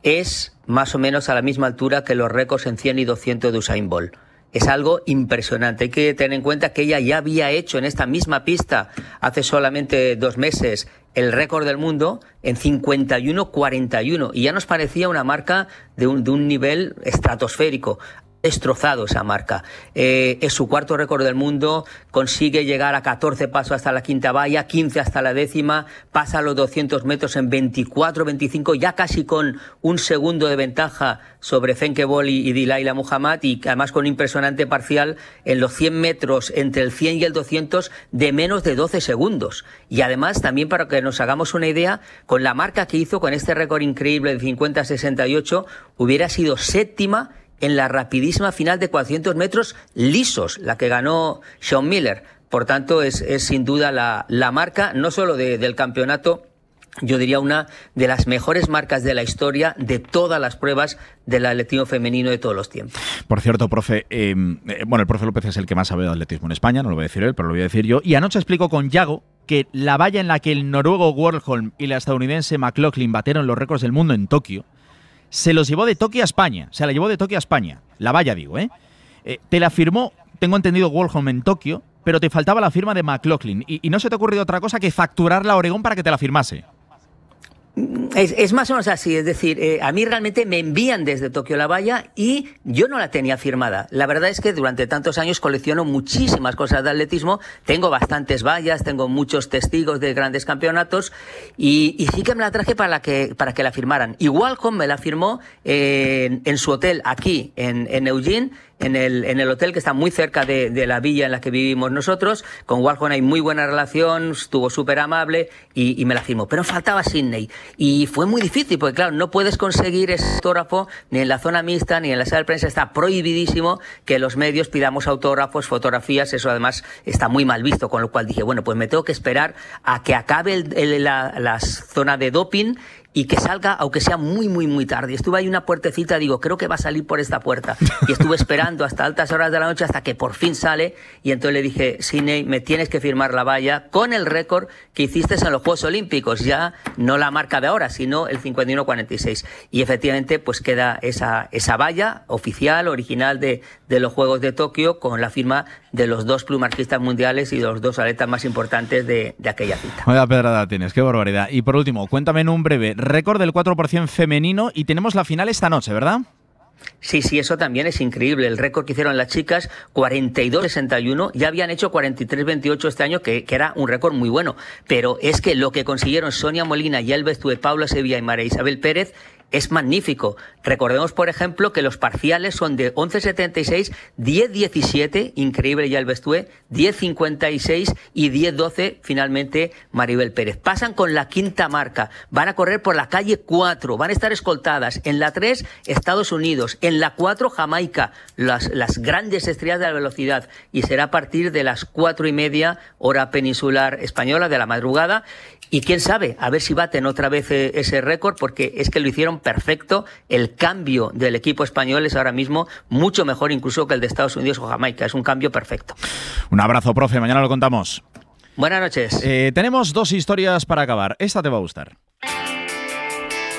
es más o menos a la misma altura que los récords en cien y doscientos de Usain Bolt. Es algo impresionante. Hay que tener en cuenta que ella ya había hecho en esta misma pista hace solamente dos meses el récord del mundo en cincuenta y uno cuarenta y uno y ya nos parecía una marca de un, de un nivel estratosférico. Destrozado esa marca. Eh, es su cuarto récord del mundo, consigue llegar a catorce pasos hasta la quinta valla, quince hasta la décima, pasa los doscientos metros en veinticuatro veinticinco, ya casi con un segundo de ventaja sobre Cenke Bol y, y Dilaila Muhammad, y además con un impresionante parcial en los cien metros entre el cien y el doscientos de menos de doce segundos. Y además, también para que nos hagamos una idea, con la marca que hizo, con este récord increíble de cincuenta sesenta y ocho, hubiera sido séptima en la rapidísima final de cuatrocientos metros lisos, la que ganó Sean Miller. Por tanto, es, es sin duda la, la marca, no solo de, del campeonato, yo diría una de las mejores marcas de la historia de todas las pruebas del atletismo femenino de todos los tiempos. Por cierto, profe, eh, eh, bueno, el profe López es el que más sabe de atletismo en España, no lo voy a decir él, pero lo voy a decir yo. Y anoche explicó con Yago que la valla en la que el noruego Warholm y la estadounidense McLaughlin batieron los récords del mundo en Tokio, se los llevó de Tokio a España. Se la llevó de Tokio a España. La valla, digo, ¿eh? eh te la firmó, tengo entendido, Warholm en Tokio, pero te faltaba la firma de McLaughlin. Y, y no se te ha ocurrido otra cosa que facturarla a Oregón para que te la firmase. Es, es más o menos así, es decir, eh, a mí realmente me envían desde Tokio la valla y yo no la tenía firmada. La verdad es que durante tantos años colecciono muchísimas cosas de atletismo, tengo bastantes vallas, tengo muchos testigos de grandes campeonatos y, y sí que me la traje para, la que, para que la firmaran. Y Warholm me la firmó eh, en, en su hotel aquí, en, en Eugene, en el, en el hotel que está muy cerca de, de la villa en la que vivimos nosotros. Con Warholm hay muy buena relación, estuvo súper amable y, y me la firmó. Pero faltaba Sydney y fue muy difícil porque, claro, no puedes conseguir ese autógrafo ni en la zona mixta ni en la sala de prensa. Está prohibidísimo que los medios pidamos autógrafos, fotografías, eso además está muy mal visto, con lo cual dije, bueno, pues me tengo que esperar a que acabe el, el, la, la zona de doping y que salga, aunque sea muy, muy, muy tarde. Estuve ahí una puertecita, digo, creo que va a salir por esta puerta. Y estuve esperando hasta altas horas de la noche hasta que por fin sale. Y entonces le dije, Sydney, me tienes que firmar la valla con el récord que hiciste en los Juegos Olímpicos. Ya no la marca de ahora, sino el cincuenta y uno cuarenta y seis. Y efectivamente, pues queda esa, esa valla oficial, original de, de los Juegos de Tokio, con la firma de los dos plumarquistas mundiales y de los dos atletas más importantes de, de aquella cita. Vaya pedrada tienes, qué barbaridad. Y por último, cuéntame en un breve, récord del cuatro por ciento femenino y tenemos la final esta noche, ¿verdad? Sí, sí, eso también es increíble. El récord que hicieron las chicas, cuarenta y dos sesenta y uno, ya habían hecho cuarenta y tres veintiocho este año, que, que era un récord muy bueno. Pero es que lo que consiguieron Sonia Molina, Yael Bestúe, Paula Sevilla y María Isabel Pérez es magnífico. Recordemos, por ejemplo, que los parciales son de once setenta y seis, diez diecisiete, increíble Yael Bestúe, diez cincuenta y seis y diez doce, finalmente, Maribel Pérez. Pasan con la quinta marca, van a correr por la calle cuatro, van a estar escoltadas. En la tres, Estados Unidos. En la cuatro, Jamaica, las, las grandes estrellas de la velocidad. Y será a partir de las cuatro y media, hora peninsular española, de la madrugada. Y quién sabe, a ver si baten otra vez ese récord, porque es que lo hicieron perfecto. El cambio del equipo español es ahora mismo mucho mejor incluso que el de Estados Unidos o Jamaica. Es un cambio perfecto. Un abrazo, profe. Mañana lo contamos. Buenas noches. Eh, tenemos dos historias para acabar. Esta te va a gustar.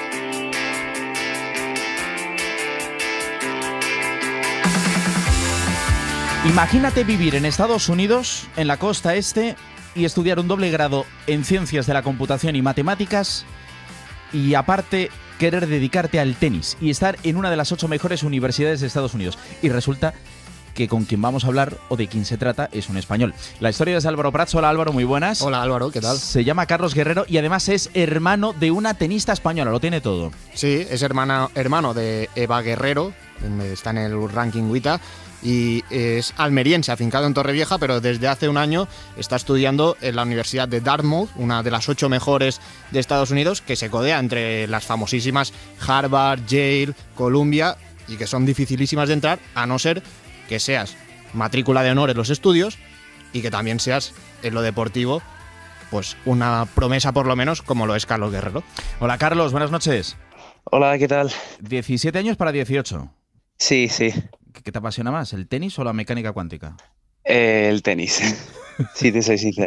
Imagínate vivir en Estados Unidos, en la costa este, y estudiar un doble grado en Ciencias de la Computación y Matemáticas, y aparte querer dedicarte al tenis y estar en una de las ocho mejores universidades de Estados Unidos. Y resulta que con quien vamos a hablar o de quién se trata es un español. La historia es de Álvaro Prats. Hola Álvaro, muy buenas. Hola Álvaro, ¿qué tal? Se llama Carlos Guerrero y además es hermano de una tenista española, lo tiene todo. Sí, es hermana, hermano de Eva Guerrero, está en el ranking WTA, y es almeriense, afincado en Torrevieja, pero desde hace un año está estudiando en la Universidad de Dartmouth, una de las ocho mejores de Estados Unidos, que se codea entre las famosísimas Harvard, Yale, Columbia, y que son dificilísimas de entrar, a no ser que seas matrícula de honor en los estudios y que también seas en lo deportivo, pues una promesa por lo menos, como lo es Carlos Guerrero. Hola Carlos, buenas noches. Hola, ¿qué tal? diecisiete años para dieciocho. Sí, sí. ¿Qué te apasiona más, el tenis o la mecánica cuántica? Eh, el tenis, si te soy sincero.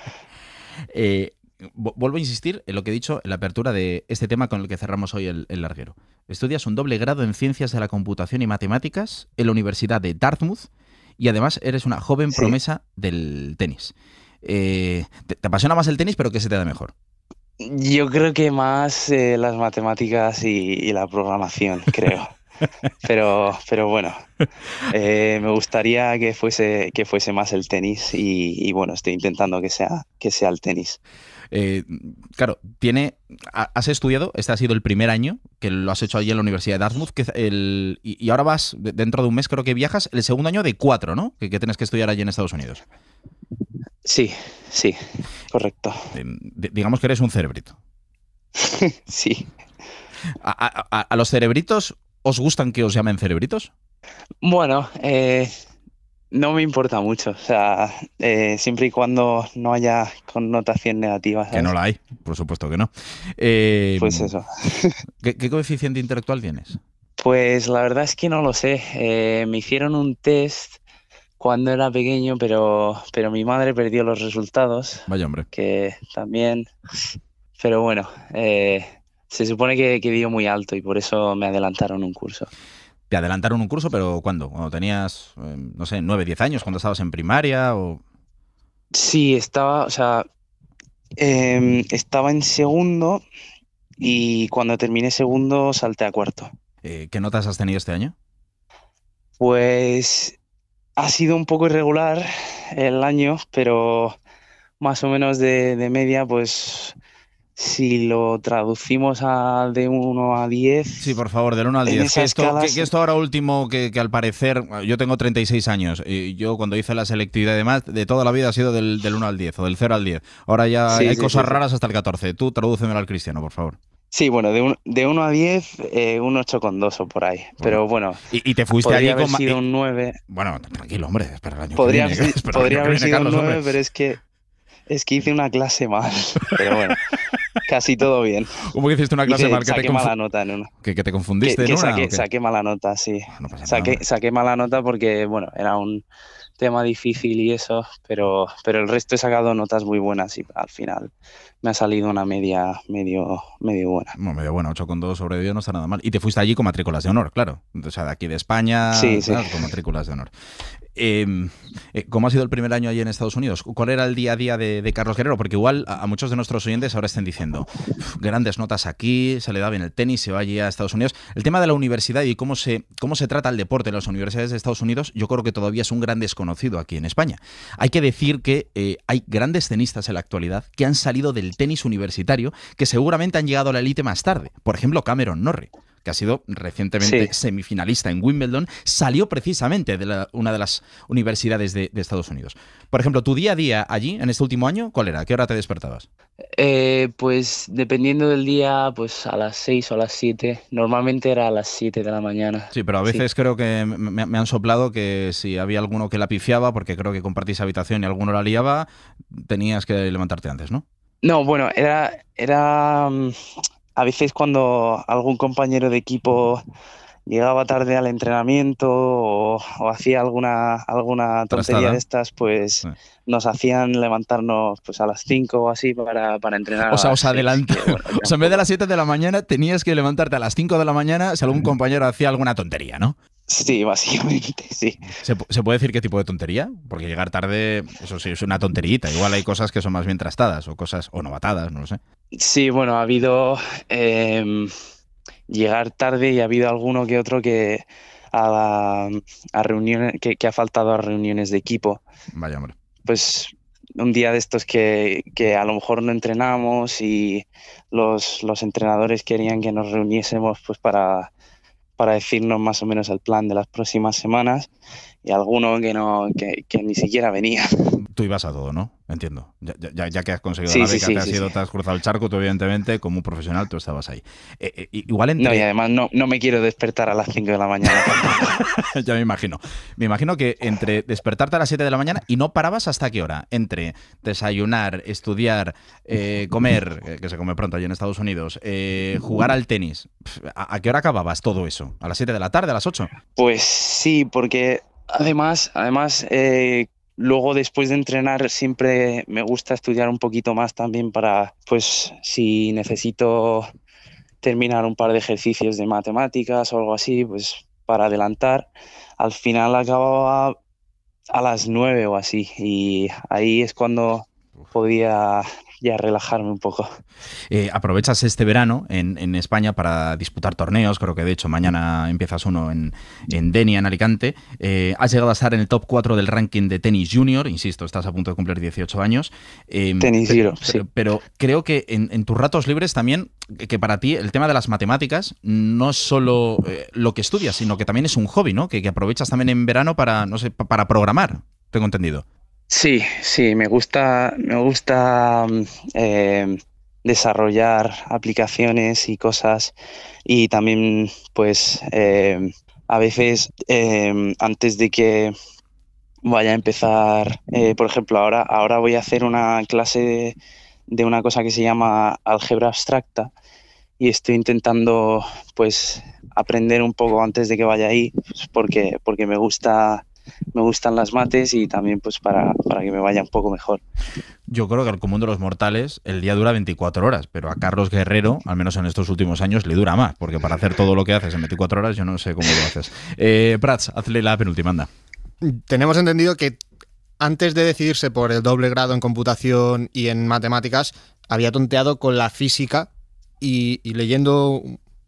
eh, vuelvo a insistir en lo que he dicho en la apertura de este tema con el que cerramos hoy el, el larguero. Estudias un doble grado en Ciencias de la Computación y Matemáticas en la Universidad de Dartmouth y además eres una joven sí. promesa del tenis. Eh, te, te apasiona más el tenis, pero ¿qué se te da mejor? Yo creo que más eh, las matemáticas y, y la programación, creo. Pero, pero bueno, eh, me gustaría que fuese, que fuese más el tenis y, y bueno, estoy intentando que sea, que sea el tenis. Eh, claro, tiene, has estudiado, este ha sido el primer año que lo has hecho allí en la Universidad de Dartmouth, que el, y, y ahora vas, dentro de un mes creo que viajas, el segundo año de cuatro, ¿no? Que, que tienes que estudiar allí en Estados Unidos. Sí, sí, correcto. Eh, digamos que eres un cerebrito. Sí. A, a, a los cerebritos... ¿Os gustan que os llamen cerebritos? Bueno, eh, no me importa mucho. O sea, eh, siempre y cuando no haya connotación negativa, ¿sabes? Que no la hay, por supuesto que no. Eh, pues eso. ¿qué, ¿Qué coeficiente intelectual tienes? Pues la verdad es que no lo sé. Eh, me hicieron un test cuando era pequeño, pero, pero mi madre perdió los resultados. Vaya hombre. Que también... Pero bueno... Eh, Se supone que, que dio muy alto y por eso me adelantaron un curso. ¿Te adelantaron un curso, pero cuándo? ¿Cuando tenías, eh, no sé, nueve, diez años? ¿Cuando estabas en primaria? O... Sí, estaba, o sea, eh, estaba en segundo y cuando terminé segundo salté a cuarto. Eh, ¿Qué notas has tenido este año? Pues ha sido un poco irregular el año, pero más o menos de, de media, pues... Si lo traducimos a de uno a diez... Sí, por favor, del uno al diez. Que esto, escala, que, que esto ahora último, que, que al parecer... Yo tengo treinta y seis años y yo cuando hice la selectividad y demás, de toda la vida ha sido del, del uno al diez o del cero al diez. Ahora ya sí, hay sí, cosas sí, raras sí. hasta el catorce. Tú tradúcemelo al cristiano, por favor. Sí, bueno, de, un, de uno a diez, eh, un ocho coma dos o por ahí. Bueno. Pero bueno, y, y te fuiste podría allí haber con... sido un nueve. Bueno, tranquilo, hombre, espera el año podría, que viene. Sí, podría haber sido un nueve, pero es que, es que hice una clase mal. Pero bueno... Casi todo bien. ¿Cómo que hiciste una clase Hice, mal? Que saqué te confu- mala nota en una. ¿Que, que te confundiste que, que en una? Saqué, saqué mala nota, sí. No pasa saqué, nada. saqué mala nota porque, bueno, era un tema difícil y eso, pero, pero el resto he sacado notas muy buenas y al final me ha salido una media medio, medio buena. No, medio buena, ocho coma dos sobre diez no está nada mal. Y te fuiste allí con matrículas de honor, claro. O sea, de aquí de España, sí, sí. Claro, con matrículas de honor. Eh, ¿Cómo ha sido el primer año allí en Estados Unidos? ¿Cuál era el día a día de, de Carlos Guerrero? Porque igual a, a muchos de nuestros oyentes ahora estén diciendo grandes notas aquí, se le da bien el tenis, se va allí a Estados Unidos. El tema de la universidad y cómo se, cómo se trata el deporte en las universidades de Estados Unidos, yo creo que todavía es un gran desconocido aquí en España. Hay que decir que eh, hay grandes tenistas en la actualidad que han salido del tenis universitario, que seguramente han llegado a la élite más tarde. Por ejemplo, Cameron Norrie, que ha sido recientemente sí. semifinalista en Wimbledon, salió precisamente de la, una de las universidades de, de Estados Unidos. Por ejemplo, ¿tu día a día allí, en este último año, cuál era? ¿A qué hora te despertabas? Eh, pues dependiendo del día, pues a las seis o a las siete. Normalmente era a las siete de la mañana. Sí, pero a veces sí. creo que me, me han soplado que si había alguno que la pifiaba, porque creo que compartís habitación y alguno la liaba, tenías que levantarte antes, ¿no? No, bueno, era... era a veces cuando algún compañero de equipo llegaba tarde al entrenamiento o, o hacía alguna alguna tontería Trastada. de estas, pues sí. nos hacían levantarnos pues a las cinco o así para, para entrenar. O sea, os adelantó. Bueno, o sea, en vez de las siete de la mañana tenías que levantarte a las cinco de la mañana si algún compañero hacía alguna tontería, ¿no? Sí, básicamente, sí. ¿Se, ¿Se puede decir qué tipo de tontería? Porque llegar tarde, eso sí, es una tonterita. Igual hay cosas que son más bien trastadas o cosas, o novatadas, no lo sé. Sí, bueno, ha habido eh, llegar tarde y ha habido alguno que otro que a, la, a reuniones que, que ha faltado a reuniones de equipo. Vaya, hombre. Pues un día de estos que, que a lo mejor no entrenamos y los, los entrenadores querían que nos reuniésemos pues para, para decirnos más o menos el plan de las próximas semanas, y alguno que no que, que ni siquiera venía. Tú ibas a todo, ¿no? Entiendo. Ya, ya, ya que has conseguido Sí, la sí, beca, sí, te has sí, ido, sí. te has cruzado el charco, tú evidentemente, como un profesional, tú estabas ahí. Eh, eh, igual entre... No, y además no, no me quiero despertar a las cinco de la mañana. Ya me imagino. Me imagino que entre despertarte a las siete de la mañana y no parabas hasta qué hora. Entre desayunar, estudiar, eh, comer, eh, que se come pronto allí en Estados Unidos, eh, jugar al tenis. ¿A, ¿A qué hora acababas todo eso? ¿A las siete de la tarde, a las ocho? Pues sí, porque además, además eh, luego después de entrenar siempre me gusta estudiar un poquito más también para, pues si necesito terminar un par de ejercicios de matemáticas o algo así, pues para adelantar. Al final acababa a las nueve o así, y ahí es cuando podía ya relajarme un poco. Eh, aprovechas este verano en, en España para disputar torneos, creo que de hecho mañana empiezas uno en, en Denia, en Alicante. Eh, has llegado a estar en el top cuatro del ranking de tenis junior, insisto, estás a punto de cumplir dieciocho años. Eh, Tenis pero, Europe, sí. Pero, pero creo que en, en tus ratos libres también, que para ti el tema de las matemáticas no es solo eh, lo que estudias, sino que también es un hobby, ¿no? Que, que aprovechas también en verano para, no sé, para programar, tengo entendido. Sí, sí, me gusta, me gusta eh, desarrollar aplicaciones y cosas, y también pues eh, a veces eh, antes de que vaya a empezar, eh, por ejemplo, ahora, ahora voy a hacer una clase de, de una cosa que se llama álgebra abstracta, y estoy intentando pues aprender un poco antes de que vaya ahí, pues, porque, porque me gusta... me gustan las mates, y también pues para, para que me vaya un poco mejor. Yo creo que al común de los mortales el día dura veinticuatro horas, pero a Carlos Guerrero, al menos en estos últimos años, le dura más, porque para hacer todo lo que haces en veinticuatro horas yo no sé cómo lo haces. Eh, Prats, hazle la penúltima, anda. Tenemos entendido que antes de decidirse por el doble grado en computación y en matemáticas, había tonteado con la física, y, y leyendo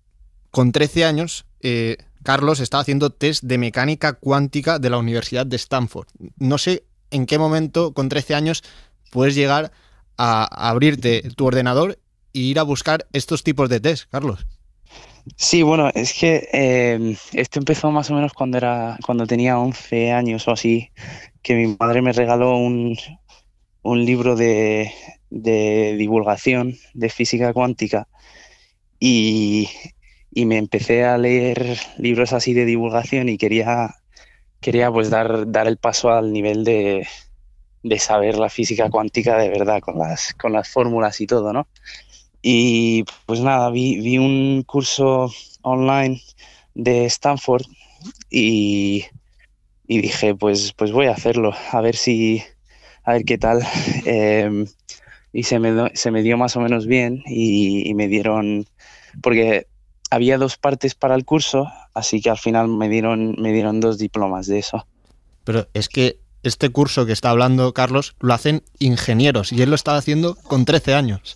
con trece años... Eh, Carlos está haciendo test de mecánica cuántica de la Universidad de Stanford. No sé en qué momento, con trece años, puedes llegar a abrirte tu ordenador e ir a buscar estos tipos de test, Carlos. Sí, bueno, es que eh, esto empezó más o menos cuando era cuando tenía once años o así, que mi madre me regaló un, un libro de, de divulgación de física cuántica, y... y me empecé a leer libros así de divulgación, y quería, quería pues dar, dar el paso al nivel de, de saber la física cuántica de verdad, con las, con las fórmulas y todo, ¿no? Y pues nada, vi, vi un curso online de Stanford, y, y dije, pues, pues voy a hacerlo, a ver si, a ver qué tal. Eh, y se me, se me dio más o menos bien, y, y me dieron, porque había dos partes para el curso, así que al final me dieron, me dieron dos diplomas de eso. Pero es que este curso que está hablando Carlos lo hacen ingenieros, y él lo estaba haciendo con trece años.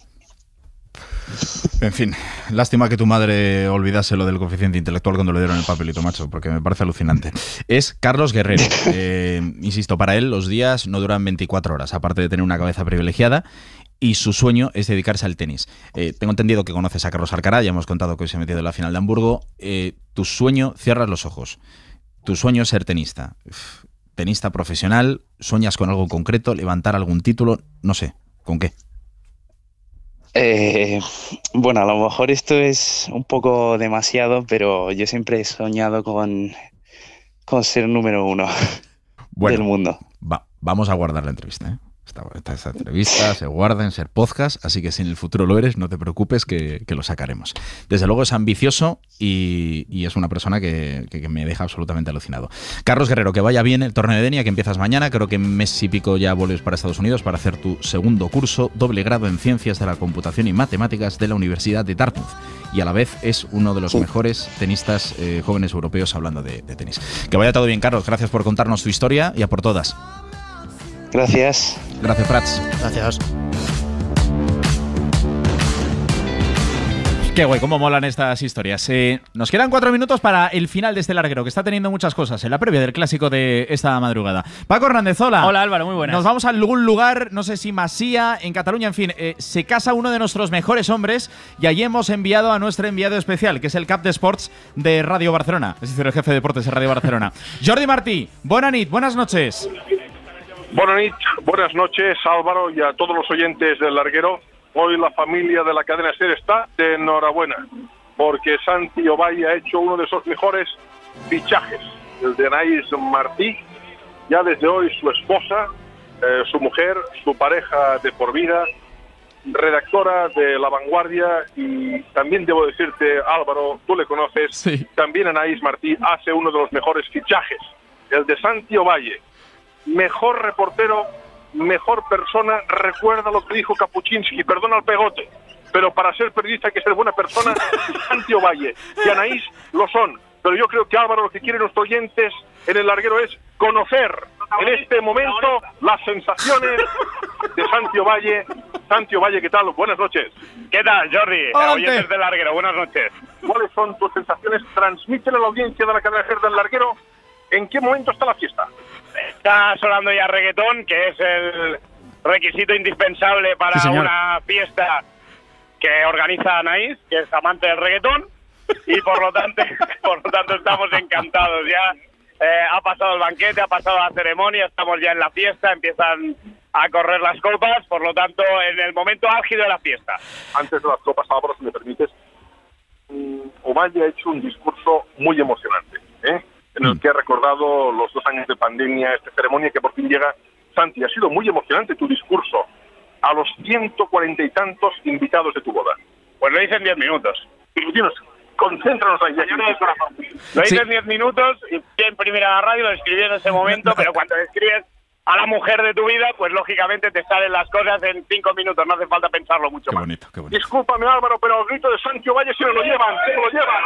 En fin, lástima que tu madre olvidase lo del coeficiente intelectual cuando le dieron el papelito, macho, porque me parece alucinante. Es Carlos Guerrero. Eh, insisto, para él los días no duran veinticuatro horas, aparte de tener una cabeza privilegiada, y su sueño es dedicarse al tenis. Eh, tengo entendido que conoces a Carlos Alcaraz, ya hemos contado que hoy se ha metido en la final de Hamburgo. Eh, tu sueño, cierras los ojos, tu sueño es ser tenista. Uf, tenista profesional, sueñas con algo concreto, levantar algún título, no sé, ¿con qué? Eh, bueno, a lo mejor esto es un poco demasiado, pero yo siempre he soñado con, con ser número uno bueno, del mundo. Va, vamos a guardar la entrevista, ¿eh? Esta, esta, esta entrevista se guarda en Ser Podcast, así que si en el futuro lo eres, no te preocupes que, que lo sacaremos. Desde luego es ambicioso y, y es una persona que, que, que me deja absolutamente alucinado. Carlos Guerrero, que vaya bien el torneo de Denia, que empiezas mañana. Creo que en mes y pico ya vuelves para Estados Unidos para hacer tu segundo curso, doble grado en Ciencias de la Computación y Matemáticas de la Universidad de Dartmouth. Y a la vez es uno de los mejores tenistas eh, jóvenes europeos hablando de, de tenis. Que vaya todo bien, Carlos. Gracias por contarnos tu historia y a por todas. Gracias. Gracias, Prats. Gracias. Qué guay, cómo molan estas historias. Eh, nos quedan cuatro minutos para el final de este larguero, que está teniendo muchas cosas en la previa del clásico de esta madrugada. Paco Hernández, hola. Hola, Álvaro, muy buenas. Nos vamos a algún lugar, no sé si Masía, en Cataluña, en fin. Eh, se casa uno de nuestros mejores hombres y allí hemos enviado a nuestro enviado especial, que es el cap de Sports de Radio Barcelona, es decir, el jefe de deportes de Radio Barcelona. Jordi Martí, buena nit, buenas noches. Buenas noches, buenas noches, Álvaro, y a todos los oyentes del larguero. Hoy la familia de la cadena SER está de enhorabuena, porque Santi Ovalle ha hecho uno de esos mejores fichajes, el de Anaís Martí, ya desde hoy su esposa, eh, su mujer, su pareja de por vida, redactora de La Vanguardia, y también debo decirte, Álvaro, tú le conoces, sí. También Anaís Martí hace uno de los mejores fichajes, el de Santi Ovalle. Mejor reportero, mejor persona. Recuerda lo que dijo Kapuczynski, perdona el pegote, pero para ser periodista hay que ser buena persona. Santi Ovalle y Anaís lo son, pero yo creo que, Álvaro, lo que quieren los oyentes en el larguero es conocer en este momento las sensaciones de Santi Ovalle. Santi Ovalle, ¿qué tal? Buenas noches. ¿Qué tal, Jordi? Adelante. Oyentes del larguero, buenas noches. ¿Cuáles son tus sensaciones? Transmítele a la audiencia de la cadena SER del larguero en qué momento está la fiesta. Está sonando ya reggaetón, que es el requisito indispensable para Sí, señor. una fiesta que organiza Anaís, que es amante del reggaetón, y por lo tanto, por lo tanto estamos encantados. Ya eh, ha pasado el banquete, ha pasado la ceremonia, estamos ya en la fiesta, empiezan a correr las copas, por lo tanto, en el momento álgido de la fiesta. Antes de las copas, Álvaro, si me permites, Ovalle ha hecho un discurso muy emocionante, ¿eh? en el que ha recordado los dos años de pandemia, esta ceremonia que por fin llega. Santi, ha sido muy emocionante tu discurso a los ciento cuarenta y tantos invitados de tu boda. Pues lo hice en diez minutos. Dinos, concéntranos ahí. Lo hice en diez minutos y en primera la radio, lo escribí en ese momento, pero cuando escribes a la mujer de tu vida, pues lógicamente te salen las cosas en cinco minutos, no hace falta pensarlo mucho qué más. Bonito, qué bonito. Discúlpame, Álvaro, pero el grito de Santi Ovalle se lo llevan, se lo llevan.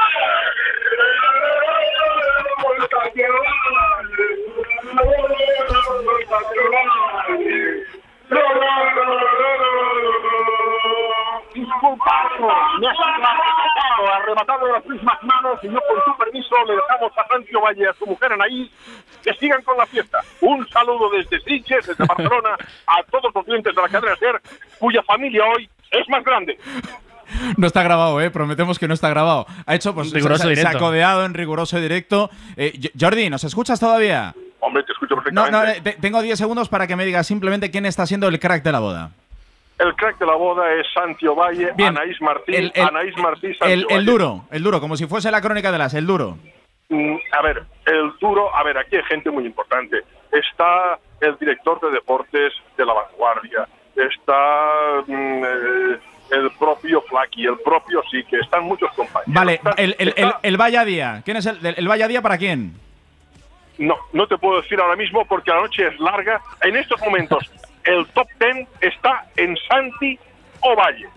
Disculpadnos, me has arrebatado, arrebatado de las mismas manos, y yo, con tu permiso, le dejamos a Santi Ovalle y a su mujer Anaís que sigan con la fiesta. Un saludo desde Sitges, desde Barcelona, a todos los clientes de la cadena SER, cuya familia hoy es más grande. No está grabado, ¿eh? Prometemos que no está grabado. Ha hecho, pues, Riguroso se, se directo. ha codeado en riguroso directo. Eh, Jordi, ¿nos escuchas todavía? Hombre, te escucho No, perfectamente. no, eh, te- tengo diez segundos para que me digas simplemente quién está siendo el crack de la boda. El crack de la boda es Santi Ovalle, Bien. Anaís Martí, El- el- Anaís Martí, Santi El, Ovalle. el duro, el duro, como si fuese la crónica de las, el duro. Mm, A ver, el duro, a ver, aquí hay gente muy importante. Está el director de deportes de La Vanguardia, está mm, eh, el propio Flaky, el propio Sique, están muchos compañeros. Vale, Está- el, el, el, está- el Vaya Día. ¿Quién es el, el, el Vaya Día para quién? No, no te puedo decir ahora mismo porque la noche es larga. En estos momentos, el top ten está en Santi Ovalle.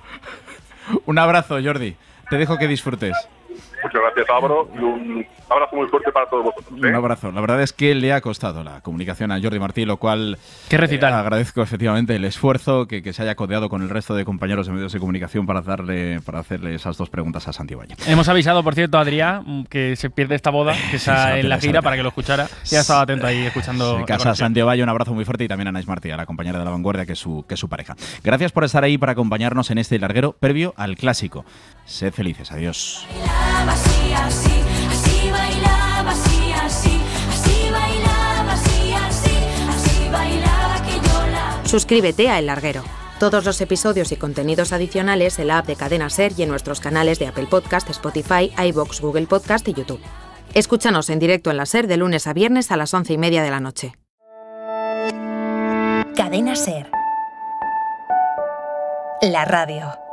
Un abrazo, Jordi. Te dejo que disfrutes. Muchas gracias, Álvaro, y un abrazo muy fuerte para todos vosotros. ¿eh? Un abrazo. La verdad es que le ha costado la comunicación a Jordi Martí, lo cual Qué recital. eh, agradezco efectivamente el esfuerzo que, que se haya codeado con el resto de compañeros de medios de comunicación para darle para hacerle esas dos preguntas a Santi Valle. Hemos avisado, por cierto, a Adrián que se pierde esta boda, que se está la en la pierde, se gira, la para que lo escuchara. Ya estaba atento ahí escuchando. Se la casa conexión. Santi Valle, un abrazo muy fuerte, y también a Anaís Martí, a la compañera de La Vanguardia, que es su, que es su pareja. Gracias por estar ahí para acompañarnos en este larguero previo al clásico. Sed felices, adiós. Así, así, así bailaba, así, así, así bailaba, así, así, así bailaba que yo la... Suscríbete a El Larguero. Todos los episodios y contenidos adicionales en la app de Cadena SER y en nuestros canales de Apple Podcast, Spotify, iVoox, Google Podcast y YouTube. Escúchanos en directo en la SER de lunes a viernes a las once y media de la noche. Cadena Ser. La radio.